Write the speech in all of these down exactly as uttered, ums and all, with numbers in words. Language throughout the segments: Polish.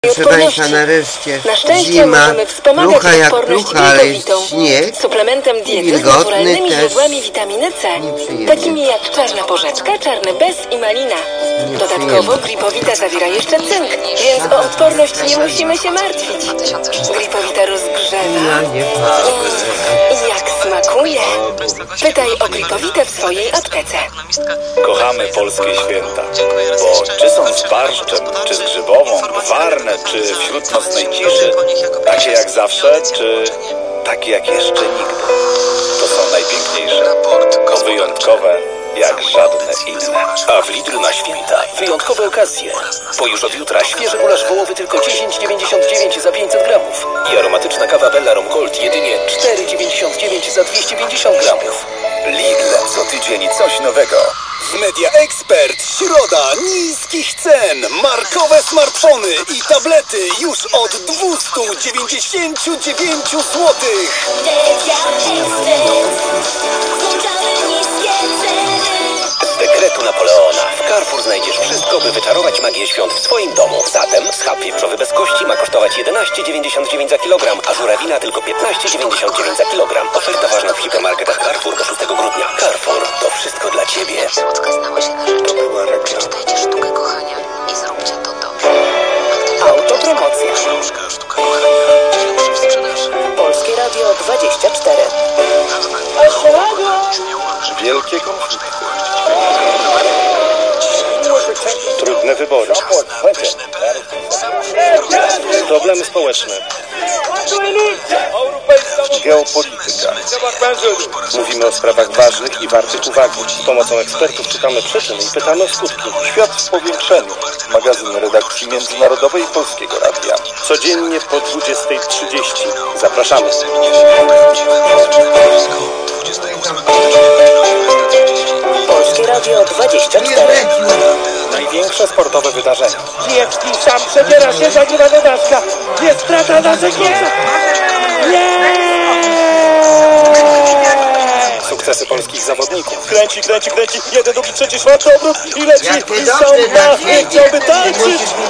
Proszę Państwa, nareszcie Na szczęście zima, możemy wspomagać plucha jak odporność plucha, ale jest glukowitą, śnieg, suplementem diety z wilgotny naturalnymi też. źródłami witaminy C, Nieprzyjemnie. takimi jak czarna porzeczka, czarny bez i malina. Dodatkowo Gripowita zawiera jeszcze cynk, więc o odporność nie musimy się martwić. Gripowita rozgrzewa. Ja nie Mm, jak smakuje? Pytaj o Gripowitę w swojej aptece. Kochamy polskie święta, bo czy są z barszczem, czy z grzybową, gwarne, czy wśród nocnej ciszy, takie jak zawsze, czy takie jak jeszcze nigdy. To są najpiękniejsze, to wyjątkowe jak żadne inne. A w Lidlu na święta wyjątkowe okazje. Bo już od jutra świeży gulasz wołowy tylko dziesięć dziewięćdziesiąt dziewięć za pięćset gramów. I aromatyczna kawa Bella Rum Gold jedynie cztery dziewięćdziesiąt dziewięć za dwieście pięćdziesiąt gramów. Lidl, co tydzień coś nowego. W Media Expert środa niskich cen. Markowe smartfony i tablety już od dwieście dziewięćdziesiąt dziewięć złotych. Media Expert. Włączamy niskie ceny. Z dekretu Napoleona w Carrefour znajdziesz wszystko, by wyczarować magię świąt w swoim domu. Zatem schab wieprzowy bez kości ma kosztować jedenaście dziewięćdziesiąt dziewięć za kilogram, a żurawina tylko piętnaście dziewięćdziesiąt dziewięć za kilogram. Oferta ważna w hipermarketach Carrefour do szóstego grudnia. Carrefour, to wszystko dla Ciebie. Jak słodko znało się na rzeczy. Przeczytajcie Sztukę Kochania i zróbcie to dobrze. Autopromocja. Książka Sztuka Kochania. Pierwszy w sprzedaży. Polskie Radio dwadzieścia cztery. Wielkie konflikty. Trudne wybory. Problemy społeczne. Geopolityka. Mówimy o sprawach ważnych i wartych uwagi. Z pomocą ekspertów szukamy przyczyn i pytamy o skutki. Świat w powiększeniu. Magazyn redakcji międzynarodowej i Polskiego Radia. Codziennie po dwudziestej trzydzieści. Zapraszamy. Polskie Radio dwadzieścia cztery. Największe sportowe wydarzenia. Kijewski sam przebiera się, zagrywa Dodaszka. Jest strata na Zegielca. Sukcesy polskich zawodników. Kręci, kręci, kręci. Jeden, drugi, trzeci, czwarty obrót i leci. Jak ty I dobrze są na naświecisz, chciałby ty tańczyć. musisz mi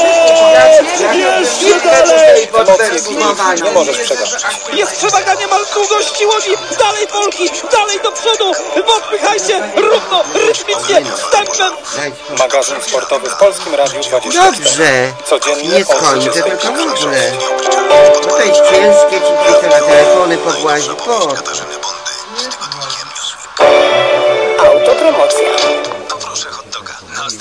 Jeszcze dalej. Emocje nie możesz przegapić. Jest przewaga niemal długości łodzi. Dalej Polki, dalej do przodu. Podpychajcie równo, rytmicznie, tempem. Magazyn sportowy w Polskim Radiu dwadzieścia cztery. Dobrze, Codziennie nie o skończę, dwudziestej tylko w trzydzieści. ogóle. No to jest ciężkie, ci widzę na telefony pogłazi, po. Autopromocja. Proszę hot doga.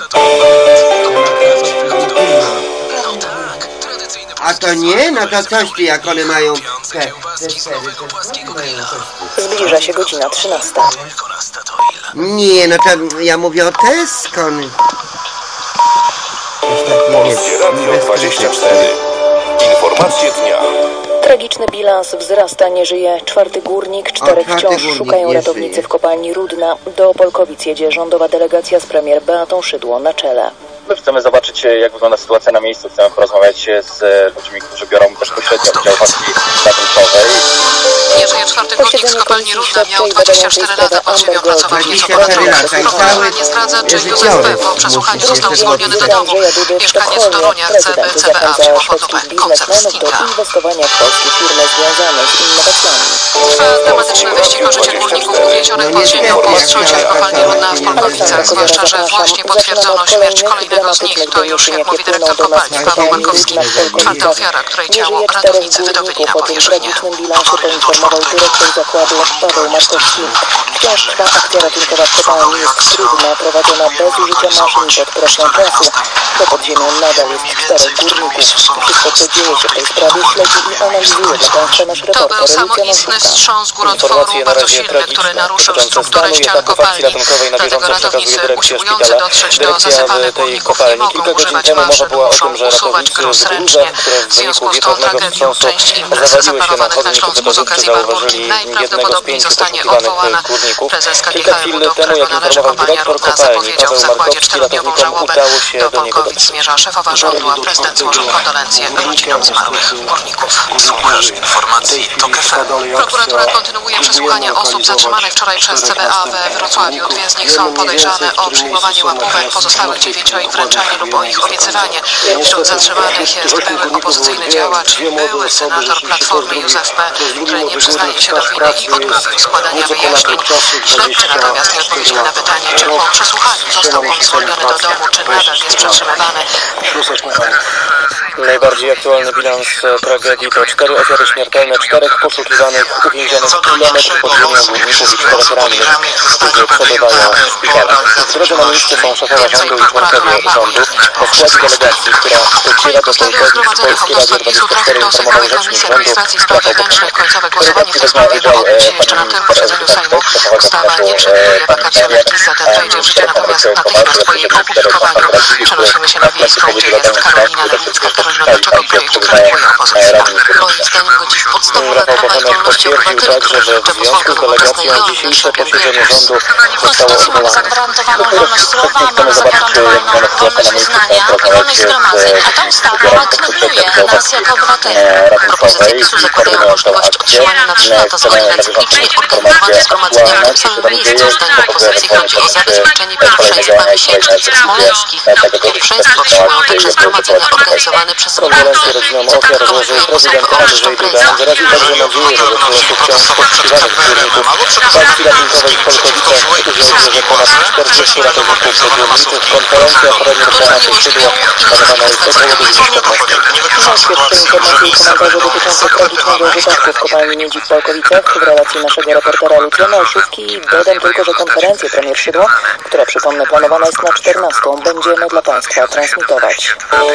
A to nie? No to coś ty, jak one mają te, te sery, te... Zbliża się godzina trzynasta. Nie, no to ja mówię o Tesco. Polskie Radio dwadzieścia cztery. Informacje dnia. Tragiczny bilans wzrasta, nie żyje czwarty górnik, czterech czwarty wciąż górnik szukają nie ratownicy żyje. w kopalni Rudna. Do Polkowic jedzie rządowa delegacja z premier Beatą Szydło na czele. My chcemy zobaczyć, jak wygląda sytuacja na miejscu. Chcemy porozmawiać z ludźmi, którzy biorą bezpośrednio udział w akcji ratunkowej. Nie żyje czwarty górnik z kopalni Rudna. Miał dwadzieścia cztery lata, podsiedział pracować nieco ponad dwadzieścia cztery lata i rok. Prokuratura cały nie zdradza, czy Józef życiorys P. po przesłuchaniu musi został się zwolniony do zrobić. domu. Mieszkaniec Torunia chce, by C B A wzięło pod lupę koncert do Stinga. inwestowania w polskie firmy związane z innowacjami. Trwa dramatyczny wyścig o życie górników uwięzionych pod ziemią po strzelcie w kopalni Rudna w Polkowicach. Zwłaszcza, że właśnie potwierdzono śmierć kolejnego z nich. To już, jak mówi dyrektor kopalni Paweł Markowski, czwarta ofiara, której ciało ratownicy wydobyli na powierzchnię. O bilansie poinformował dyrektor zakładu Paweł Markowski. Wciąż trwa akcja ratunkowa w kopalni, jest trudna, prowadzona bez użycia maszyn pod presją czasu. Do podziemią nadal jest czterech górników. Wszystko, co dzieje się w tej sprawie, śledzi i analizuje dla Państwa nasz To reporter był Lucja samoistny Moszuka. wstrząs górotworu, Informacje na bardzo razie silny, tragiczne. który naruszył Dotyczące strukturę stanu i ścian etapu kopalni. akcji ratunkowej na Dlatego bieżąco ratownicy przekazuje dyrekcja usiłujący szpitala. dotrzeć do Dyrekcja zasypanych tej górników nie kopalni mogą kilka godzin używać temu mowa maszyn, była o muszą tym, że usuwać ratownicy gruz z ręcznie. gruzach, które w W związku wyniku z tą gwiezdnego tragedią wstrząsu część imprez zawaliły się na zaplanowanych na chodnik Śląsku z wypożyczczy, okazji Barbosa Rudin najprawdopodobniej zostanie odwołana. Prezes K G Kilka H M chwil U, do temu, którego jak należy informował kopalnia dyrektor Rudna, kopalni zapowiedział w Paweł zakładzie Markowski, czterodniową ratownikom żałobę. udało się Do do niego Polkowic dotrzeć. zmierza szefowa rządu, a prezydent złożył kondolencje rodzinom zmarłych górników. Słuchasz informacji TOK F M. Prokuratura kontynuuje przesłuchanie osób zatrzymanych wczoraj przez C B A we Wrocławiu. Dwie z nich są podejrzane o przyjmowanie łapówek, pozostałych dziewięciu o ich wręczanie lub o ich obiecywanie. Wśród zatrzymanych jest były opozycyjny działacz i były senator Platformy Józef P., który nie przyznaje się do winy i odmówił składania wyjaśnień. Śledczy natomiast nie odpowiedzieli na pytanie, czy po przesłuchaniu został on zwolniony do domu, czy nadal jest przetrzymywany. Najbardziej aktualny bilans tragedii to cztery ofiary śmiertelne, czterech poszukiwanych uwięzionych kilometrów pod ziemią górników i czterech rannych, którzy przebywają w szpitalach. W drodze na miejsce są szefowa rządu i członkowie rządu. Po składzie delegacji, która przyjęła do Polkowic, Polski Radio dwadzieścia cztery informował rzecznik rządu Rafał Bochenek. Końcowe głosowanie w tej sprawie miało odbyć się jeszcze na tym posiedzeniu Sejmu. Ustawa nie przewiduje vacatio legis, zatem wejdzie w życie natomiast natychmiast po jej opublikowaniu. Przenosimy się na Wiejską, gdzie jest Karolina Lewicka. Karolina, dlaczego projekt krytykuje opozycja? Moim zdaniem godzi w podstawowe prawa i wolności obywateli, które życzę posłankom obecnej i dzisiejsze posiedzenie rządu zostało odwołane. Zagwarantowaną wolność słowa, mamy zagwarantowaną wolność wyznania i wolność zgromadzeń, a ta ustawa knebuje nas jako obywateli. Propozycje PiSu zakładają możliwość utrzymania na trzy lata zwolennicy cyklicznie organizowanych zgromadzeń w tym samym miejscu. Zdaniem opozycji chodzi o zabezpieczenie pierwszeństwa miesięcznic smoleńskich. Pierwszeństwo trzymają także zgromadzenia organizowane przez Kondolencje rodzinom ofiar złożył prezydent Andrzej Duda. Wyraził także nadzieję, że do losu wciąż poszukiwanych górników walki ratunkowej w Polkowicach udział bierze ponad czterdziestu ratowników z górników. Konferencja premier Beaty Szydło planowana jest około godziny czternastej. Świetne informacje i komentarze dotyczące tragicznego wypadku w kopalni miedzi w Polkowicach w relacji naszego reportera Lucjana Olszówki. Dodam tylko, że konferencję premier Szydło, która przypomnę planowana jest na czternastą, będziemy dla Państwa transmitować.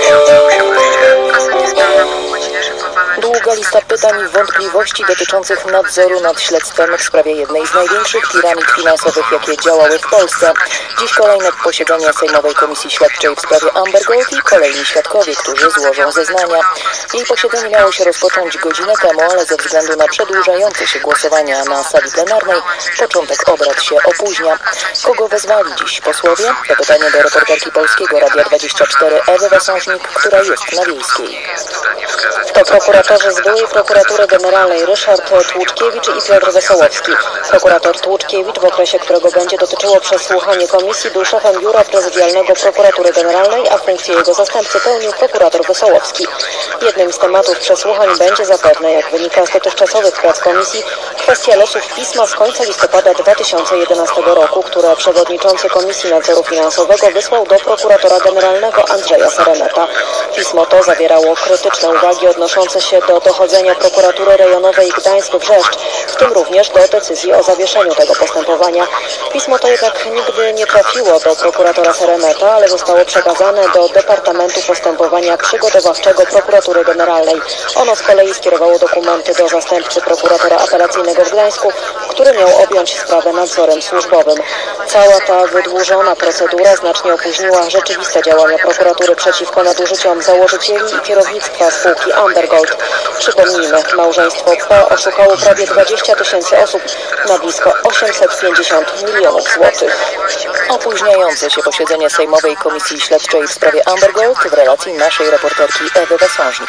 Długa lista pytań i wątpliwości dotyczących nadzoru nad śledztwem w sprawie jednej z największych piramid finansowych, jakie działały w Polsce. Dziś kolejne posiedzenie Sejmowej Komisji Śledczej w sprawie Amber Gold i kolejni świadkowie, którzy złożą zeznania. Jej posiedzenie miało się rozpocząć godzinę temu, ale ze względu na przedłużające się głosowania na sali plenarnej początek obrad się opóźnia. Kogo wezwali dziś posłowie? To pytanie do reporterki Polskiego Radia dwadzieścia cztery Ewy Wasążnik, która jest na Wiejskiej. To prokuratorzy z byłej prokuratury generalnej Ryszard Tłuczkiewicz i Piotr Wesołowski. Prokurator Tłuczkiewicz, w okresie którego będzie dotyczyło przesłuchanie komisji, był szefem biura prezydialnego prokuratury generalnej, a funkcję jego zastępcy pełnił prokurator Wesołowski. Jednym z tematów przesłuchań będzie zapewne, jak wynika z dotychczasowych prac komisji, kwestia losów pisma z końca listopada dwa tysiące jedenastego roku, które przewodniczący Komisji Nadzoru Finansowego wysłał do prokuratora generalnego Andrzeja Sereneta. Pismo to zawierało krytyczne uwagi odnoszące się do dochodzenia prokuratury rejonowej Gdańsk-Wrzeszcz, w tym również do decyzji o zawieszeniu tego postępowania. Pismo to jednak nigdy nie trafiło do prokuratora Sereneta, ale zostało przekazane do Departamentu Postępowania Przygotowawczego Prokuratury Generalnej. Ono z kolei skierowało dokumenty do zastępcy prokuratora apelacyjnego w Gdańsku, który miał objąć sprawę nadzorem służbowym. Cała ta wydłużona procedura znacznie opóźniła rzeczywiste działania prokuratury przeciwko nadużyciom założycieli i kierownictwa spółki Amber Gold. Przypomnijmy, małżeństwo P oszukało prawie dwadzieścia tysięcy osób na blisko osiemset pięćdziesiąt milionów złotych. Opóźniające się posiedzenie Sejmowej Komisji Śledczej w sprawie Amber Gold w relacji naszej reporterki Ewy Wasążnik.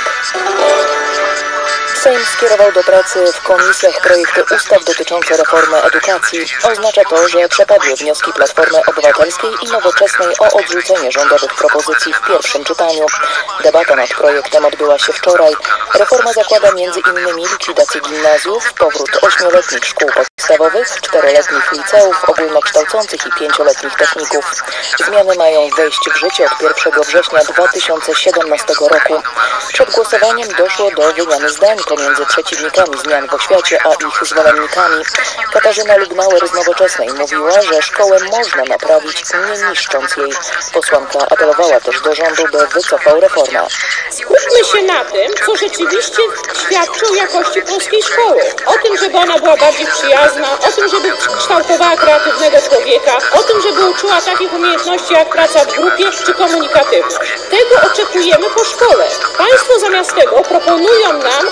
Sejm skierował do pracy w komisjach projekty ustaw dotyczące reformy edukacji. Oznacza to, że przepadły wnioski Platformy Obywatelskiej i Nowoczesnej o odrzucenie rządowych propozycji w pierwszym czytaniu. Debata nad projektem odbyła się wczoraj. Reforma zakłada między innymi likwidację gimnazjów, powrót ośmioletnich szkół podstawowych, czteroletnich liceów ogólnokształcących i pięcioletnich techników. Zmiany mają wejść w życie od pierwszego września dwa tysiące siedemnastego roku. Przed głosowaniem doszło do wymiany zdań pomiędzy przeciwnikami zmian w oświacie a ich zwolennikami. Katarzyna Lubnauer z Nowoczesnej mówiła, że szkołę można naprawić, nie niszcząc jej. Posłanka apelowała też do rządu, by wycofał reformę. Skupmy się na tym, co rzeczywiście świadczy o jakości polskiej szkoły. O tym, żeby ona była bardziej przyjazna, o tym, żeby kształtowała kreatywnego człowieka, o tym, żeby uczyła takich umiejętności jak praca w grupie czy komunikatywność. Tego oczekujemy po szkole. Państwo zamiast tego proponują nam chaotyczne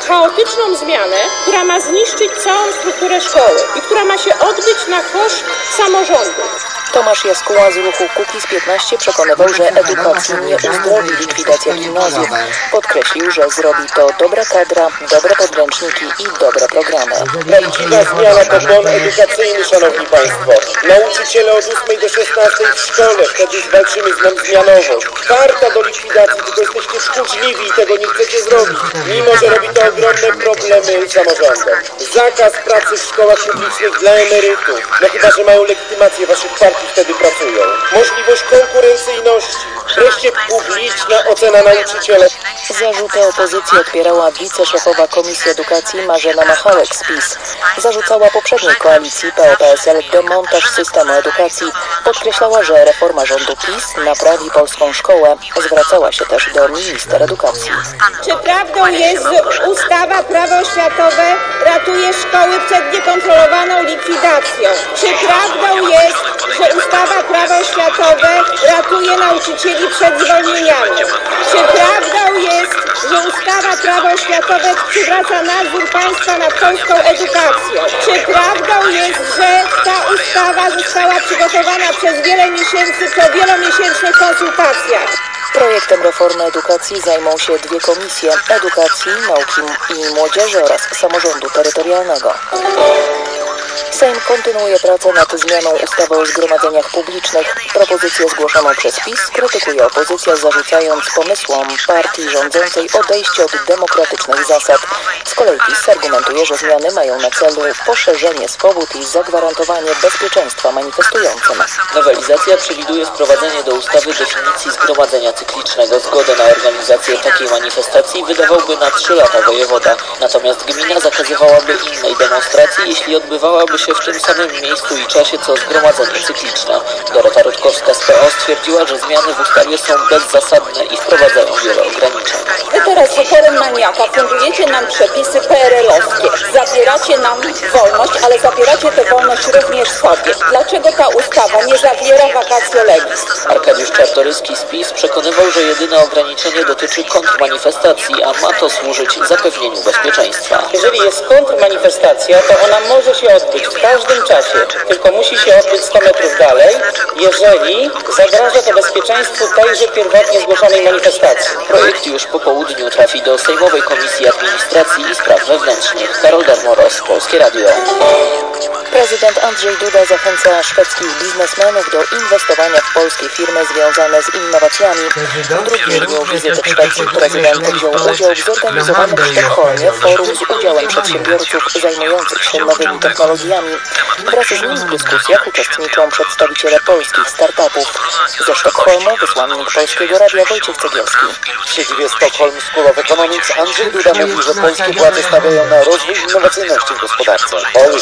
dramatyczną zmianę, która ma zniszczyć całą strukturę szkoły i która ma się odbyć na koszt samorządów. Tomasz Jaskuła z ruchu Kukiz piętnaście przekonywał, że edukacji nie uzdrowi likwidacja gimnazjów. Podkreślił, że zrobi to dobra kadra, dobre podręczniki i dobre programy. Prawdziwa zmiana to bon edukacyjny, szanowni państwo. Nauczyciele od ósmej do szesnastej w szkole, wtedy zwalczymy z nam zmianowość. Karta do likwidacji, tylko jesteście tchórzliwi i tego nie chcecie zrobić, mimo że robi to ogromne problemy samorządom. Zakaz pracy w szkołach publicznych dla emerytów, no chyba że mają legitymację waszych partii, wtedy pracują. Możliwość konkurencyjności, wreszcie publiczna ocena nauczyciela. Zarzuty opozycji odpierała wiceszefowa Komisji Edukacji Marzena Machałek z PiS. Zarzucała poprzedniej koalicji P O P S L demontaż systemu edukacji. Podkreślała, że reforma rządu PiS naprawi polską szkołę. Zwracała się też do minister edukacji. Czy prawdą jest, że ustawa Prawo oświatowe ratuje szkoły przed niekontrolowaną likwidacją? Czy prawdą jest, że ustawa Prawo oświatowe ratuje nauczycieli przed zwolnieniami? Czy prawdą jest, że ustawa Prawo oświatowe przywraca nadzór państwa nad polską edukacją? Czy prawdą jest, że ta ustawa została przygotowana przez wiele miesięcy po wielomiesięcznych konsultacjach? Projektem reformy edukacji zajmą się dwie komisje: edukacji, nauki i młodzieży oraz samorządu terytorialnego. Sejm kontynuuje pracę nad zmianą ustawy o zgromadzeniach publicznych. Propozycję zgłoszoną przez PiS krytykuje opozycja, zarzucając pomysłom partii rządzącej odejście od demokratycznych zasad. Z kolei PiS argumentuje, że zmiany mają na celu poszerzenie swobód i zagwarantowanie bezpieczeństwa manifestującym. Nowelizacja przewiduje wprowadzenie do ustawy definicji zgromadzenia cyklicznego. Zgodę na organizację takiej manifestacji wydawałby na trzy lata wojewoda. Natomiast gmina zakazywałaby innej demonstracji, jeśli odbywałaby się w tym samym miejscu i czasie co zgromadzenie cykliczne. Dorota Rutkowska z P O stwierdziła, że zmiany w ustawie są bezzasadne i wprowadzają wiele ograniczeń. Wy teraz wieczorem maniaka fundujecie nam przepisy P R L-owskie. Zabieracie nam wolność, ale zabieracie tę wolność również sobie. Dlaczego ta ustawa nie zawiera vacatio legis? Arkadiusz Czartoryski z PiS przekonywał, że jedyne ograniczenie dotyczy kontrmanifestacji, a ma to służyć zapewnieniu bezpieczeństwa. Jeżeli jest kontrmanifestacja, to ona może się odbyć w każdym czasie, tylko musi się odbyć sto metrów dalej, jeżeli zagraża to bezpieczeństwu tejże pierwotnie zgłoszonej manifestacji. Projekt już po południu trafi do Sejmowej Komisji Administracji i Spraw Wewnętrznych. Karol Darmoros, Polskie Radio. Prezydent Andrzej Duda zachęca szwedzkich biznesmenów do inwestowania w polskie firmy związane z innowacjami. W drugim dniu wizyty w Szwecji prezydent wziął udział w zorganizowanym w Sztokholmie forum z udziałem przedsiębiorców zajmujących się nowymi technologiami. Wraz z nim w dyskusjach uczestniczą przedstawiciele polskich startupów. Ze Sztokholmu wysłannik Polskiego Radia Wojciech Cegielski. W siedzibie Stockholm School of Economics Andrzej Duda mówił, że polskie władze stawiają na rozwój innowacyjności w gospodarce.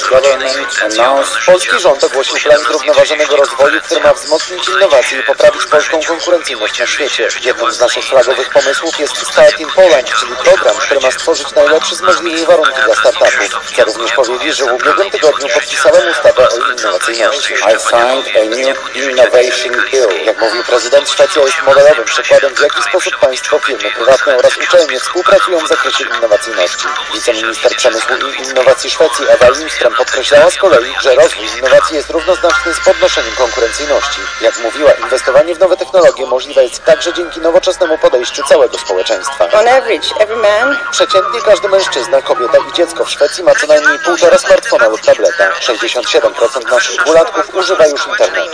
Polski rząd ogłosił plan zrównoważonego rozwoju, który ma wzmocnić innowacje i poprawić polską konkurencyjność na świecie. Jednym z naszych flagowych pomysłów jest Start in Poland, czyli program, który ma stworzyć najlepsze z możliwych warunki dla startupów. Chcę również powiedzieć, że w ubiegłym tygodniu podpisałem ustawę o innowacyjności. I signed a new innovation bill. Jak mówił prezydent, Szwecja jest modelowym przykładem, w jaki sposób państwo, firmy prywatne oraz uczelnie współpracują w zakresie innowacyjności. Wiceminister Przemysłu i Innowacji Szwecji Ewa Lindström podkreślała z kolei, że rozwój innowacji jest równoznaczny z podnoszeniem konkurencyjności. Jak mówiła, inwestowanie w nowe technologie możliwe jest także dzięki nowoczesnemu podejściu całego społeczeństwa. On average, every man... Przeciętnie każdy mężczyzna, kobieta i dziecko w Szwecji ma co najmniej półtora smartfona lub tableta. sześćdziesiąt siedem procent naszych dwulatków używa już internetu.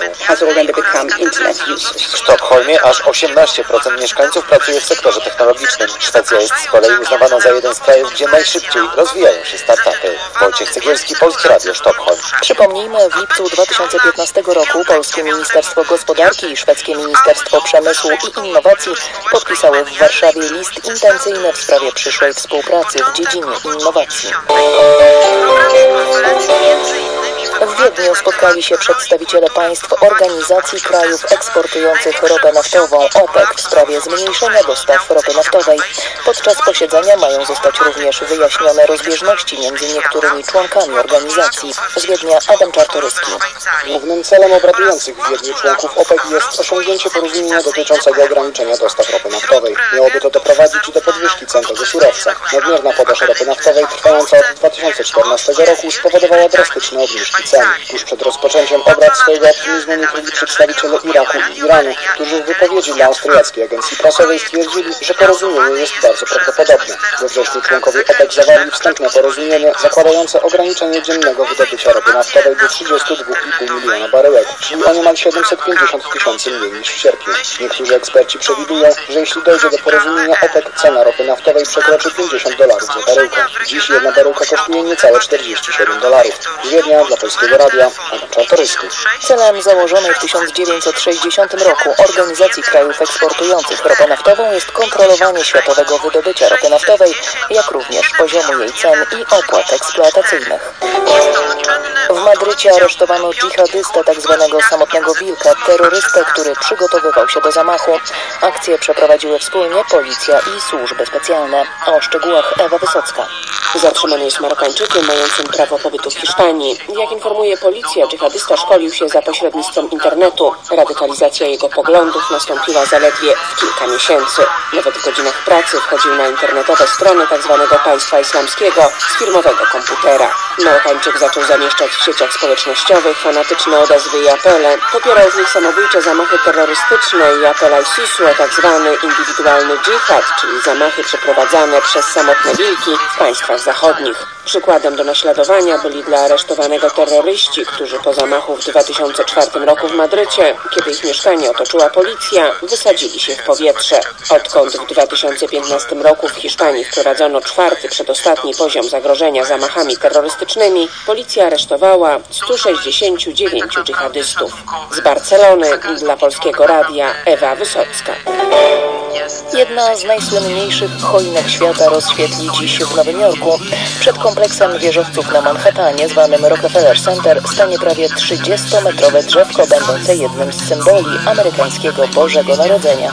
W Sztokholmie aż osiemnaście procent mieszkańców pracuje w sektorze technologicznym. Szwecja jest z kolei uznawana za jeden z krajów, gdzie najszybciej rozwijają się startupy. Wojciech Cegielski, Polskie Radio, Sztokholm. Przypomnijmy, w lipcu dwa tysiące piętnastego roku Polskie Ministerstwo Gospodarki i Szwedzkie Ministerstwo Przemysłu i Innowacji podpisały w Warszawie list intencyjny w sprawie przyszłej współpracy w dziedzinie innowacji. Konferencji między innymi W Wiedniu spotkali się przedstawiciele państw Organizacji Krajów Eksportujących Ropę Naftową OPEC w sprawie zmniejszenia dostaw ropy naftowej. Podczas posiedzenia mają zostać również wyjaśnione rozbieżności między niektórymi członkami organizacji. Z Wiednia Adam Czartoryski. Głównym celem obradujących w Wiedniu członków OPEC jest osiągnięcie porozumienia dotyczącego ograniczenia dostaw ropy naftowej. Miałoby to doprowadzić do podwyżki cen tego surowca. Nadmierna podaż ropy naftowej trwająca od dwa tysiące czternastego roku spowodowała drastyczne obniżki cen. Tuż przed rozpoczęciem obrad swojego optymizmu nie kryli przedstawiciele Iraku i Iranu, którzy w wypowiedzi dla austriackiej agencji prasowej stwierdzili, że porozumienie jest bardzo prawdopodobne. We wrześniu członkowie OPEC zawarli wstępne porozumienie zakładające ograniczenie dziennego wydobycia ropy naftowej do trzydziestu dwóch i pół miliona baryłek, czyli o niemal siedemset pięćdziesiąt tysięcy mniej niż w sierpniu. Niektórzy eksperci przewidują, że jeśli dojdzie do porozumienia OPEC, cena ropy naftowej przekroczy pięćdziesiąt dolarów za baryłkę. Dziś jedna baryłka kosztuje niecałe czterdzieści siedem dolarów. Z Wiednia dla Polskiego Radia Adam Czartoryski. Celem założonej w tysiąc dziewięćset sześćdziesiątym roku Organizacji Krajów Eksportujących Ropę Naftową jest kontrolowanie światowego wydobycia ropy naftowej, jak również poziomu jej cen i opłat eksploatacyjnych. W Madrycie aresztowano dżihadystę, tzw. samotnego wilka, terrorystę, który przygotowywał się do zamachu. Akcję przeprowadziły wspólnie policja i służby specjalne. O szczegółach Ewa Wysocka. Zatrzymany jest Marokańczykiem mającym prawo pobytu w Hiszpanii. Jak informuje policja, dżihadysta szkolił się za pośrednictwem internetu. Radykalizacja jego poglądów nastąpiła zaledwie w kilka miesięcy. Nawet w godzinach pracy wchodził na internetowe strony tzw. państwa islamskiego z firmowego komputera. Marokańczyk zaczął zamieszczać w sieciach społecznościowych fanatyczne odezwy i apele. Popierał w nich samobójcze zamachy terrorystyczne i apela ISIS-u o tzw. indywidualny dżihad, czyli zamachy przeprowadzane przez samotne wilki w państwach zachodnich. Przykładem do naśladowania byli dla aresztowanego terroryści, którzy po zamachu w dwa tysiące czwartym roku w Madrycie, kiedy ich mieszkanie otoczyła policja, wysadzili się w powietrze. Odkąd w dwa tysiące piętnastym roku w Hiszpanii wprowadzono czwarty, przedostatni poziom zagrożenia zamachami terrorystycznymi, policja aresztowała stu sześćdziesięciu dziewięciu dżihadystów. Z Barcelony dla Polskiego Radia Ewa Wysocka. Jedna z najsłynniejszych choinek świata rozświetli dziś w Nowym Jorku. Przed kompleksem wieżowców na Manhattanie, zwanym Rockefeller Center, stanie prawie trzydziestometrowe drzewko, będące jednym z symboli amerykańskiego Bożego Narodzenia.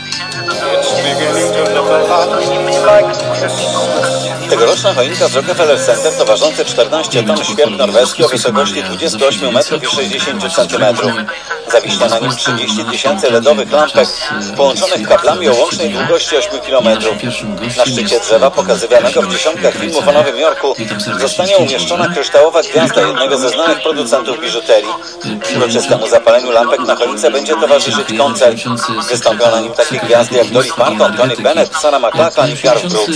Tegoroczna choinka z Rockefeller Center to ważący czternaście ton świerk norweski o wysokości dwudziestu ośmiu metrów i sześćdziesięciu centymetrów. Zawiśnie na nim trzydzieści tysięcy ledowych lampek połączonych kablami o łącznej długości ośmiu kilometrów. Na szczycie drzewa, pokazywanego w dziesiątkach filmów o Nowym Jorku, zostanie umieszczona kryształowa gwiazda jednego ze znanych producentów biżuterii. Uroczystemu zapaleniu lampek na choince będzie towarzyszyć koncert. Wystąpią na nim takie gwiazdy jak Dolly Parton, Tony Bennett, Sarah McLachlan i Garth Brooks.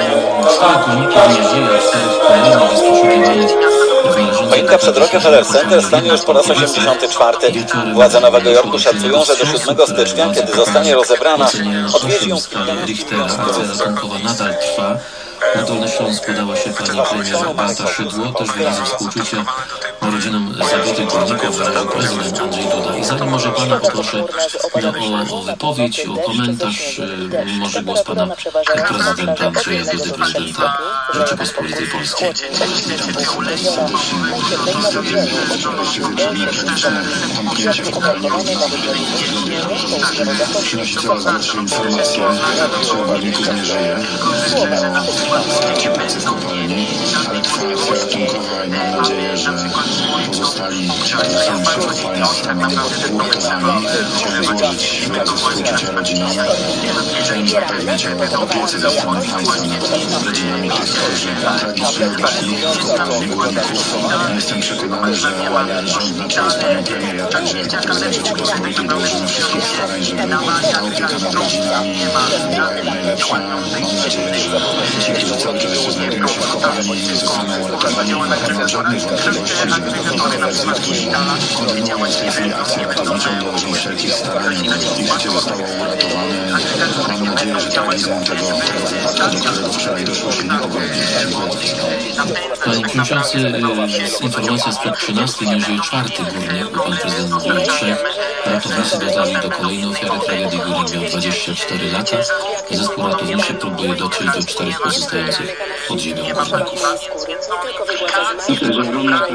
Choinka przed Rockefeller Center stanie już po raz osiemdziesiąty czwarty. Władze Nowego Jorku szacują, że do siódmego stycznia, kiedy zostanie rozebrana, odwiedzi ją Akcja ratunkowa nadal trwa. Na Dolny Śląsk udała się pani premier Beata Szydło, też wyrazy współczucia rodzinom zabitych górników wyraził prezydent Andrzej Duda. I zanim może pana poproszę o, o wypowiedź, o komentarz, może głos pana prezydenta Andrzeja Dudy, prezydenta Rzeczypospolitej Polskiej. Witam Państwa bardzo serdecznie. Zamknięcie w kopalni przynosi coraz gorsze informacje, że górników nie żyje. W trakcie pracy w kopalni, ale trwa akcja ratunkowa i mam nadzieję, że pozostali, którzy są przy kopalni, zostaną uratowani. Chciałem złożyć wyrazy współczucia rodzinom. Chciałem zapewnić o opiece ze strony państwa nad rodzinami tych, którzy tragicznie odeszli w kopalni górników. Jestem przekonany, że rząd na czele z panią premier, a także jako prezydent Rzeczypospolitej dołożymy wszystkich starań, żeby ta opieka nad rodzinami była jak najlepsza. Mam nadzieję, że ci, którzy cały czas jeszcze znajdują się w kopalni, nie zostaną uratowani. Nie ma żadnych wątpliwości, że koledzy, którzy kontynuują w tej chwili akcję ratowniczą, dołożą wszelkich starań, aby ich życie zostało uratowane. Mam nadzieję, że tragizm tego, tego wypadku, do którego wczoraj doszło, się nie pogłębi. Panie Przewodniczący, informacja sprzed trzynastej, nie żyje czwarty górnik, bo pan prezydent mówił o trzech. Ratownicy dodali do kolejnej ofiary tragedii. Górnik miał dwadzieścia cztery lata. Zespół ratowniczy próbuje dotrzeć do czterech pozostających pod ziemią górników. Myślę, że ogromna tragedia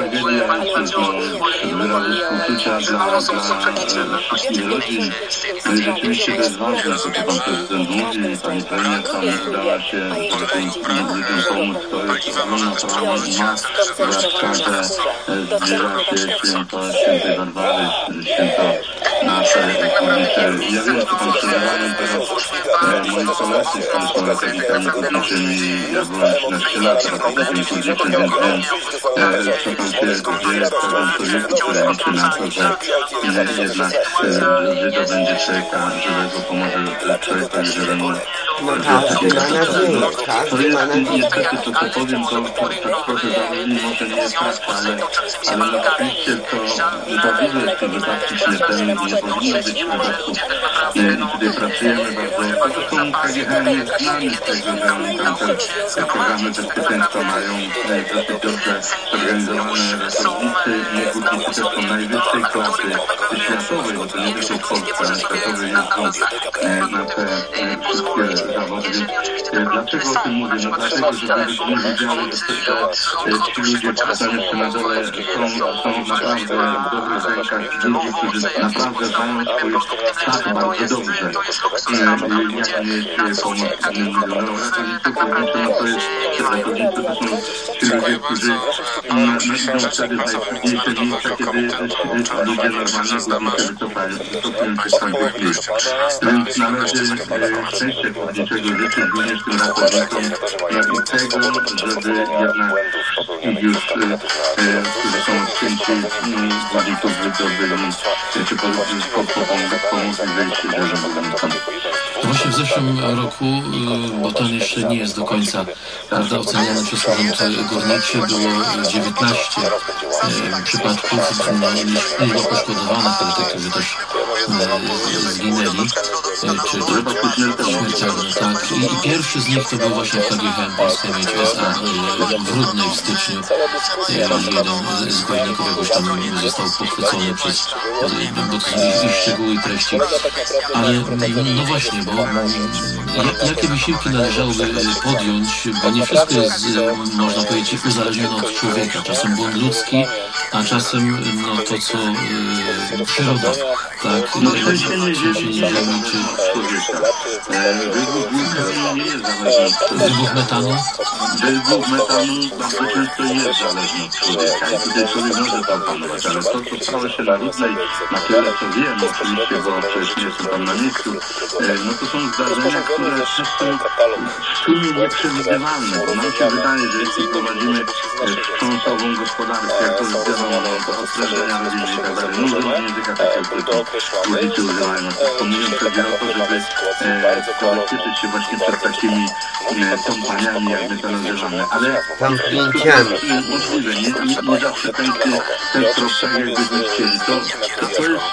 wyrazy współczucia dla, dla wszystkich rodzin. No i rzeczywiście to jest ważne, to co pan prezydent mówi, pani premier tam udała się, żeby tym ludziom pomóc. To jest ogromna sprawa i ma zwłaszcza, że zbliża się święto świętej Barbary, święto nasze kibice. Ja wiem, że tam przeżywają teraz moi koledzy, którzy są ratownikami górniczymi i ja byłem trzynaście lat ratownikiem górniczym, więc wiem, co tam się dzieje w każdym człowieku, który liczy na to, że jednak życie będzie człowieka żywego, pomoże człowiekowi żywemu. No każdy ma nadzieję, każdy ma nadzieję. Niestety to, co powiem, to, to, to trochę zabawnie, może nie jest tak, ale, ale rzeczywiście to za dużo jest tych wypadków śmiertelnych i nie powinno być wypadków. I tutaj pracujemy bardzo. To są K G H jest znany z tego, że oni tam te programy bezpieczeństwa mają dosyć dobrze zorganizowane ratownicy i górnicy też są najwyższej klasy światowej, bo to nie tylko w Polsce, ale światowej jeżdżą na te wszystkie zawody. Dlaczego o tym mówię? No dlatego, żebyśmy wiedzieli, że ci ludzie, którzy jeszcze na dole są, są naprawdę w dobrych rękach ludzi, którzy naprawdę znają swój szat bardzo dobrze. Jak jest pomoc innym ludziom. No ratownicy górniczy, no to jest ratownicy, to są ci ludzie, którzy idą wtedy w najtrudniejsze miejsca, kiedy ludzie normalnie górnicze wycofają, wycofują się z tamtych miejsc. Więc należy szczęście górniczego życzyć również tym ratownikom i tego, żeby jednak już, którzy są odcięci górników wydobyli, czy pomogli wyjść z górnikom. Właśnie w zeszłym roku, bo to jeszcze nie jest do końca prawda, oceniane przez Urząd Górniczy, było dziewiętnaście przypadków, liczba poszkodowanych, ale tych, którzy też zginęli, czy, czy śmiertelnie, tak. I, I pierwszy z nich to był właśnie K G H Polska Miedź S A w Rudnej w styczniu. Jeden z górników jakoś tam został pochwycony przez, bo to są ich szczegóły i treści. Ale no właśnie, bo jakie wysiłki należałoby podjąć, bo nie wszystko jest, można powiedzieć, uzależnione od człowieka. Czasem błąd ludzki, a czasem no, to, co e, przyroda, tak, no, trzęsienie ziemi czy człowieka. Wybuch wulkanu nie jest zależny od człowieka. Wybuch metanu? Wybuch metanu bardzo często jest zależny od człowieka i tutaj człowiek może to opanować, ale to, co stało się na Rudnej, na tyle co wiem, oczywiście, bo przecież nie jestem tam na miejscu, no to są zdarzenia, które też są w sumie nieprzewidywalne, bo nam się wydaje, że jeśli prowadzimy wstrząsową gospodarkę, jak to jest wiadomo, to ostrzeżenia rodziny i tak dalej, no używanie języka takiego, który górnicy używają, wspomniałem sobie o to, żeby zabezpieczyć się właśnie przed takimi kompaniami, jak my to nazywamy, ale zamknięciami. Możliwe, nie, nie, nie zawsze ten, ten prostek jakbyśmy chcieli, to, to, to jest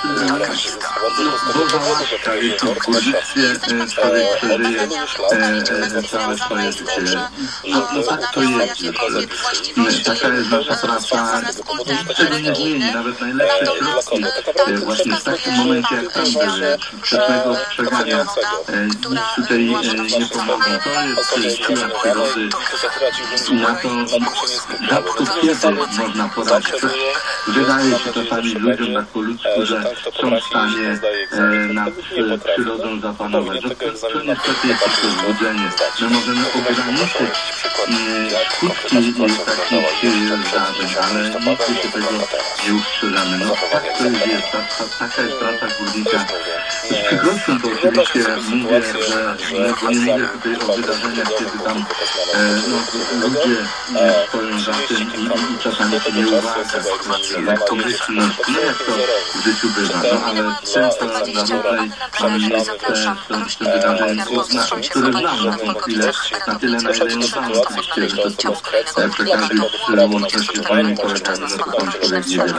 Boża łaska, jeśli w górnictwie człowiek przeżyje całe swoje życie. No, no tak to jest. Taka jest nasza praca. Niczego nie zmieni, nawet najlepsze środki. Właśnie w takim momencie, jak tam były, wczesnego ostrzegania, nic tutaj nie pomogą. To jest siła przyrody i na to rzadko kiedy można poradzić. Wydaje się czasami ludziom tak po ludzku, że są w stanie nad przyrodą zapanować. To, to niestety jest tylko zbudzenie. My możemy ograniczyć skutki takich zdarzeń, ale nigdy się tego nie ustrzeżamy. No tak to jest, ta, ta, taka jest praca górnicza. Z przykrością to oczywiście mówię, że bo nie mówię tutaj o wydarzeniach, kiedy tam no, ludzie stoją za tym i, i czasami to nie uwaga, lekkomyślność, no jak to w życiu bywa, no ale często na Rudnej mamy miejsce, to wydarzenie, które znam na tą chwilę, na tyle na ile ją znam oczywiście, że to są przy każdej łączności z moimi kolegami, no to są człowiek niewiele.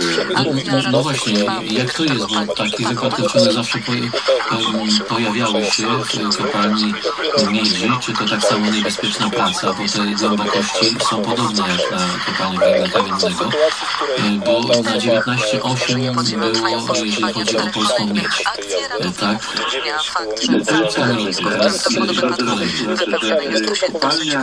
No właśnie, jak to jest, bo takie wypadki zawsze po, pojawiały się w kopalni miedzi czy to tak samo niebezpieczna praca, bo te głębokości są podobne jak na kopalni węgla kamiennego, bo na dziewiętnaście osiem było, jeżeli chodzi o polską miedź. Tak? Kopalnia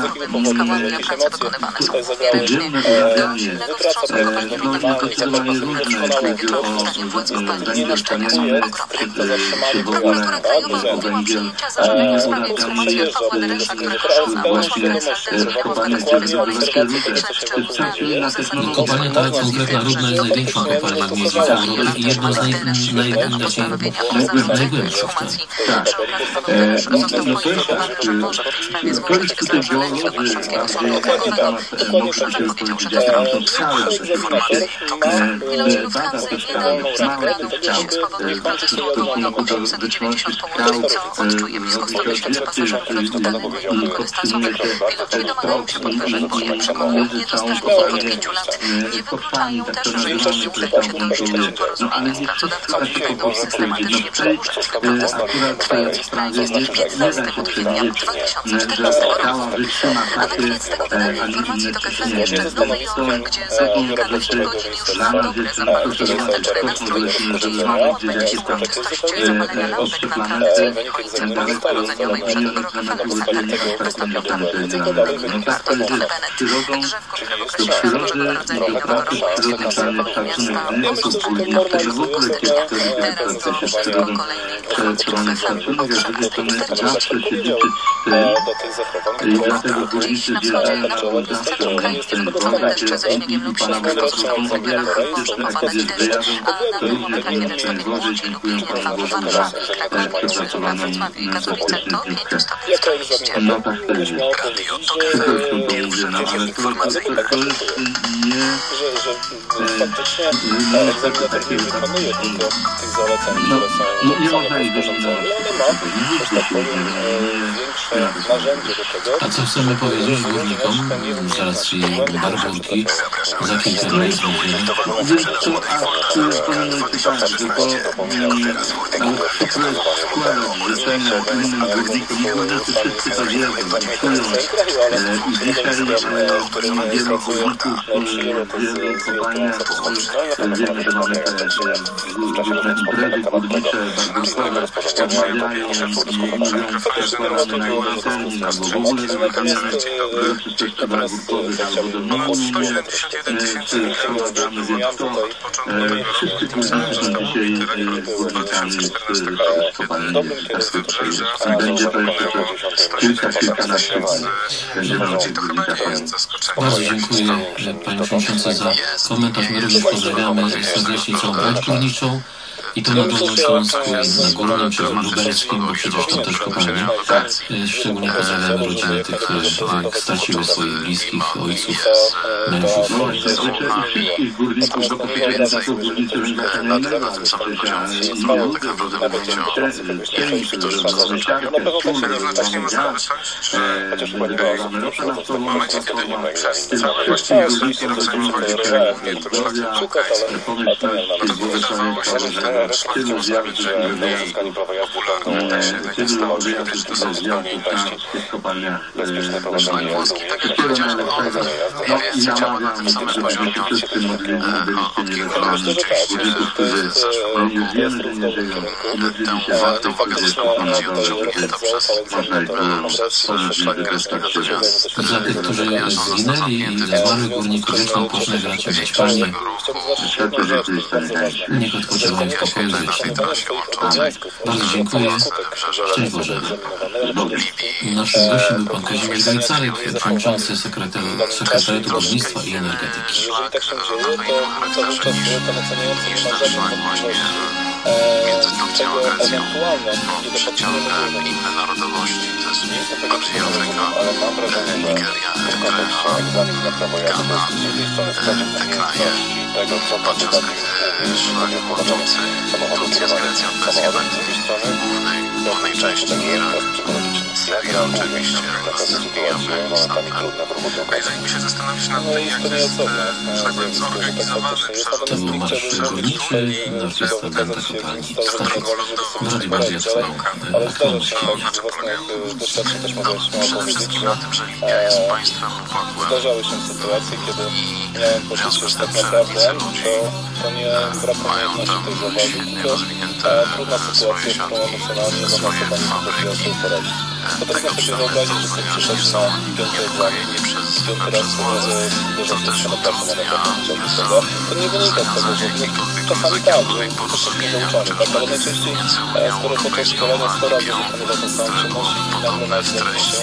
podziemne wyrabianie, no zdecydowanie różne, jeśli chodzi o zanieczyszczenie, czy w ogóle o węgiel, wyrabianie jest właśnie w kopalniach ziemniakowych różne. Kopalnia ta konkretna Rudna jest największą kopalnią miedzi w Europie i jedną z naj, naj, znaczy, najgłębszych. Tak. No to jest tak. To jest tutaj geolodzy bardziej na temat muszę się powiedzieć, tam są skały rzeczywiście. Bada te skały, małe te skały. W stosunku do wysokości skał robi się obiekty i podtrzymuje się stopni pomiędzy całą kopalnię kosztami, tak to nazywamy, które tam wątuje. No ale nie wszystko da się po prostu powiedzieć. No w tej akurat sprawie nie, nie da się powiedzieć, że skała wytrzyma takie, a nie inne ciśnienie. To taką rzeczy znalazł jestem proszę zobaczyć kosmos, żeśmy, żeby mamy gdzieś jakieś tam obce planety, daleko odmienione planety uczynienia taką nie będzie znaleźć. No tak to jest z przyrodą, do przyrody, pracy z przyrodą trzeba mieć szacunek nie osób górników, to w ogóle kiepsko ludzie pracują się z przyrodą, trzeba mieć szacunek, a z drugiej strony zawsze się liczyć z tym i dlatego górnicy zjeżdżają zawsze ten wątek, i pana Wojewódzką powiadają, że jak wyjadą, to również będą się wody, dziękuję panu Bogu za przepracowaną bezpieczną piłkę. No tak to jest. Po prostu to mówię, no ale to, to, to jest nie, no tego takiego tam, no, no nie można ich wyeliminować. A co chcemy powiedzieć górnikom z racji Barbórki za kilka dni będzie? Wiesz co, a tu powinno być tak, że to ale przykre składać życzenia innym górnikom, nie górnicy wszyscy to wiedzą, czują i dzisiaj wielu górników w wielu kopalniach wiemy, że mamy te różne imprezy górnicze, barbórkowe, odmawiają i mówią, przekładamy na inny termin, albo w ogóle rezygnujemy do uroczystości barbórkowych, albo do minimum czy wprowadzamy, więc to wszyscy górnicy są dzisiaj górnikami z kopalni. I będzie to jeszcze to kilka, kilkanaście dni. Będziemy o tych górnikach pamiętać. Bardzo dziękuję Panie Przewodniczący za komentarz. My również pozdrawiamy serdecznie całą brać górniczą. I to na Dolnośląsku, na Górnym czy w Lubelskim, bo przecież to też kopalnie. Szczególnie pozdrawiamy rodziny tych, które straciły swoich bliskich, ojców, mężów. No właśnie, życzę i wszystkich górników, bo to przecież nie tylko górnicy węgla kamiennego, ale przecież i ludzie, bo to mamy cięższy, mamy siarkę, szpulę, mamy gaz, mamy ropę naftową, naftową. Tym wszystkim górnikom życzę zdrowia, pomyślności, błogosławieństwa, tylu zjazdów, które tylu wyjazdów do zjazdów na tych kopalniach węglowych. Wszystkiego najlepszego. No i namawiam, żebyśmy się wszyscy modlili, byliście nieletnami. Górników, którzy już wiemy, że nie żyją. I modlili się za tych, którzy są na dole, żeby można ich było pomóc i wydostać się do... Za tych, którzy zginęli i zmarłych górników wieczną poczynę bracia Panie. Święty wiek Chrysta niechaj. Niech odpoczywają w pokoju wiecznym. Bardzo dziękuję. Szczęść Boże. Naszym gościem był pan Kazimierz Gajcarek, przewodniczący Sekretariatu Górnictwa i Energetyki. Jeżeli tak się dzieje, to cały czas ten oceniający nie ma żadnych wątpliwości tego ewentualne niedopatrzenie inne narodowości, to jest bardziej Afryka, Nigeria, Eritrea, Ghana, te kraje, podczas gdy szlak łączący Turcję z Grecją bez Jordanii, w głównej, głównej części Irak, Jak oczywiście rozwijamy momentami trudne w ruchu drogowym. Jeżeli się zastanowić nad tym, jak to jest tak zorganizowane przez To był marsz górniczy na orkiestrę Dęta Kopalni. Stasiu, w Radiu Bardziej Aktualnym. Znaczy przede wszystkim na tym, że linia jest państwem upadła. Zdarzały się sytuacje, kiedy miałem poczucie, że tak naprawdę to, to nie brakuje odnośnie tej zabawy, tylko trudna sytuacja, z którą emocjonalnie można sobie nie sobie poradzić. Potrafię sobie wyobrazić, że ktoś przyszedł na piąty egzamin, piąty raz uderza w się na pracę na lekarza, prawda? To nie wynika z tego, że czasami tak, że ktoś jest niedouczony, tak? Ale najczęściej, skoro podczas szkolenia sto razy wykonywa tą samą czynność i nagle na zdjęcie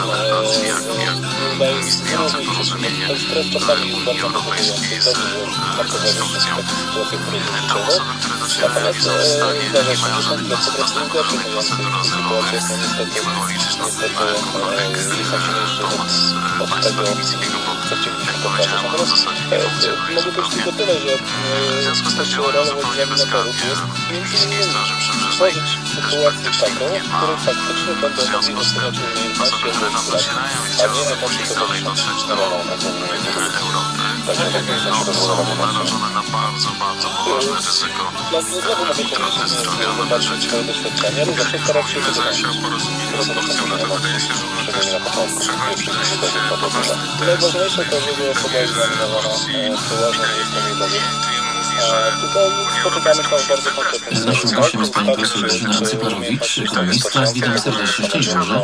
daje mi zrozumienie. Ten stres czasami jest bardzo motywujący i dobrze, że na towarzyszy takie sytuacje, które są życiowe. Natomiast zdarza się, że ten stres po prostu nie gorszy mówiący w tych sytuacjach, no niestety, niestety nie sądzimy jeszcze od, od tego, co chcieliśmy pokazać. Natomiast mogę powiedzieć tylko tyle, że naszą rolą egzaminatorów jest między innymi stworzyć sytuację taką, w której faktycznie będą mogli dostać umiejętności administracji, a nie emocje towarzyszące rolą egzaminatorów. Także tak jak się rozwojowo narażone na bardzo, bardzo poważne ryzyko. No, znowu mogę powiedzieć, że zobaczyć swoje doświadczenie, ale zawsze starać się tego się o porozumieniu z Polską, no to wydaje się, że ona też przechodzi po prostu najważniejsze to, żeby osoba egzaminowana przełożona jest to niedobry. Tylko spotykamy się w bardzo konkretnym Naszym gościem jest pani profesor Bożena Cyparowicz, ekonomistka. Witam serdecznie. Szczęść Boże.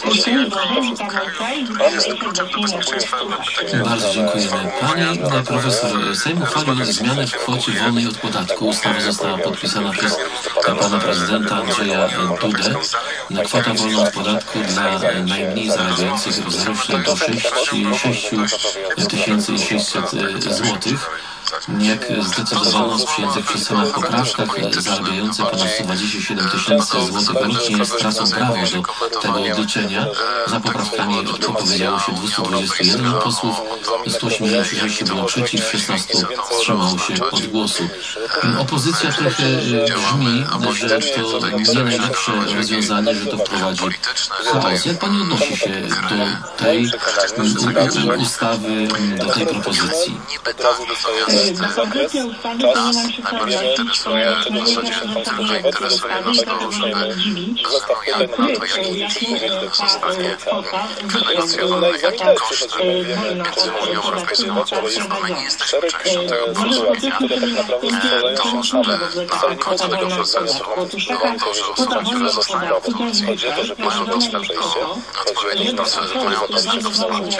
Bardzo dziękujemy. Pani profesor, Sejm uchwalił zmianę w kwocie wolnej od podatku. Ustawa została podpisana przez pana prezydenta Andrzeja Dudę. Kwota wolna od podatku dla najmniej zarabiających wzrośnie do sześć tysięcy sześćset złotych. Jak zdecydowano w przyjętych przez Senat poprawkach, zarabiający ponad sto dwadzieścia siedem tysięcy złotych rocznie stracą prawo do tego odliczenia. Za poprawkami opowiedziało się dwieście dwadzieścia jeden posłów, sto osiemdziesiąt sześć było przeciw, szesnaście wstrzymało się od głosu. Opozycja trochę brzmi, że to nie najlepsze rozwiązanie, że to wprowadzi chaos. Jak pani odnosi się do tej ustawy, do tej propozycji? Na konkretnie ustawy to nie nam się najbardziej interesuje, w zasadzie się Państwo nie interesuje nas to, żeby zastanawiamy na to, jaki projekt zostanie wynegocjowany, jakim kosztem. Kiedy Unią Europejską, my nie jesteśmy częścią tego porozumienia, to, żeby na końcu tego procesu było to, że osoby, zostaną produkcji, mają dostęp do odpowiednich procedur, mają dostęp do wsparcia,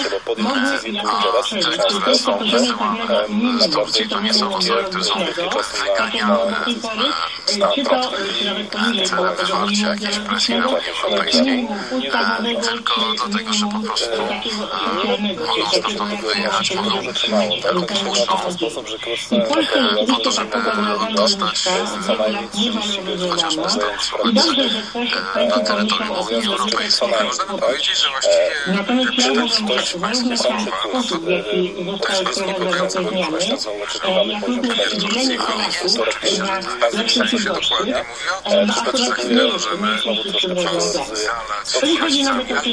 a te, które są wysyłane z Turcji, to nie są osoby, które są wyganiane na prąd celem wywarcia jakiejś presji na Unii Europejskiej, tylko dlatego, że po prostu mogą stamtąd wyjechać, mogą lub muszą po to, żeby dostać chociażby stąd pracy na terytorium Unii Europejskiej. Można by powiedzieć, że właściwie przydać Państwu samochodu, to też jest niepokojące, bo właśnie są oczekiwane poziom Turcji, a nie wiem, co się dokładnie mówiło, to znaczy, że my znowu troszkę przekazać,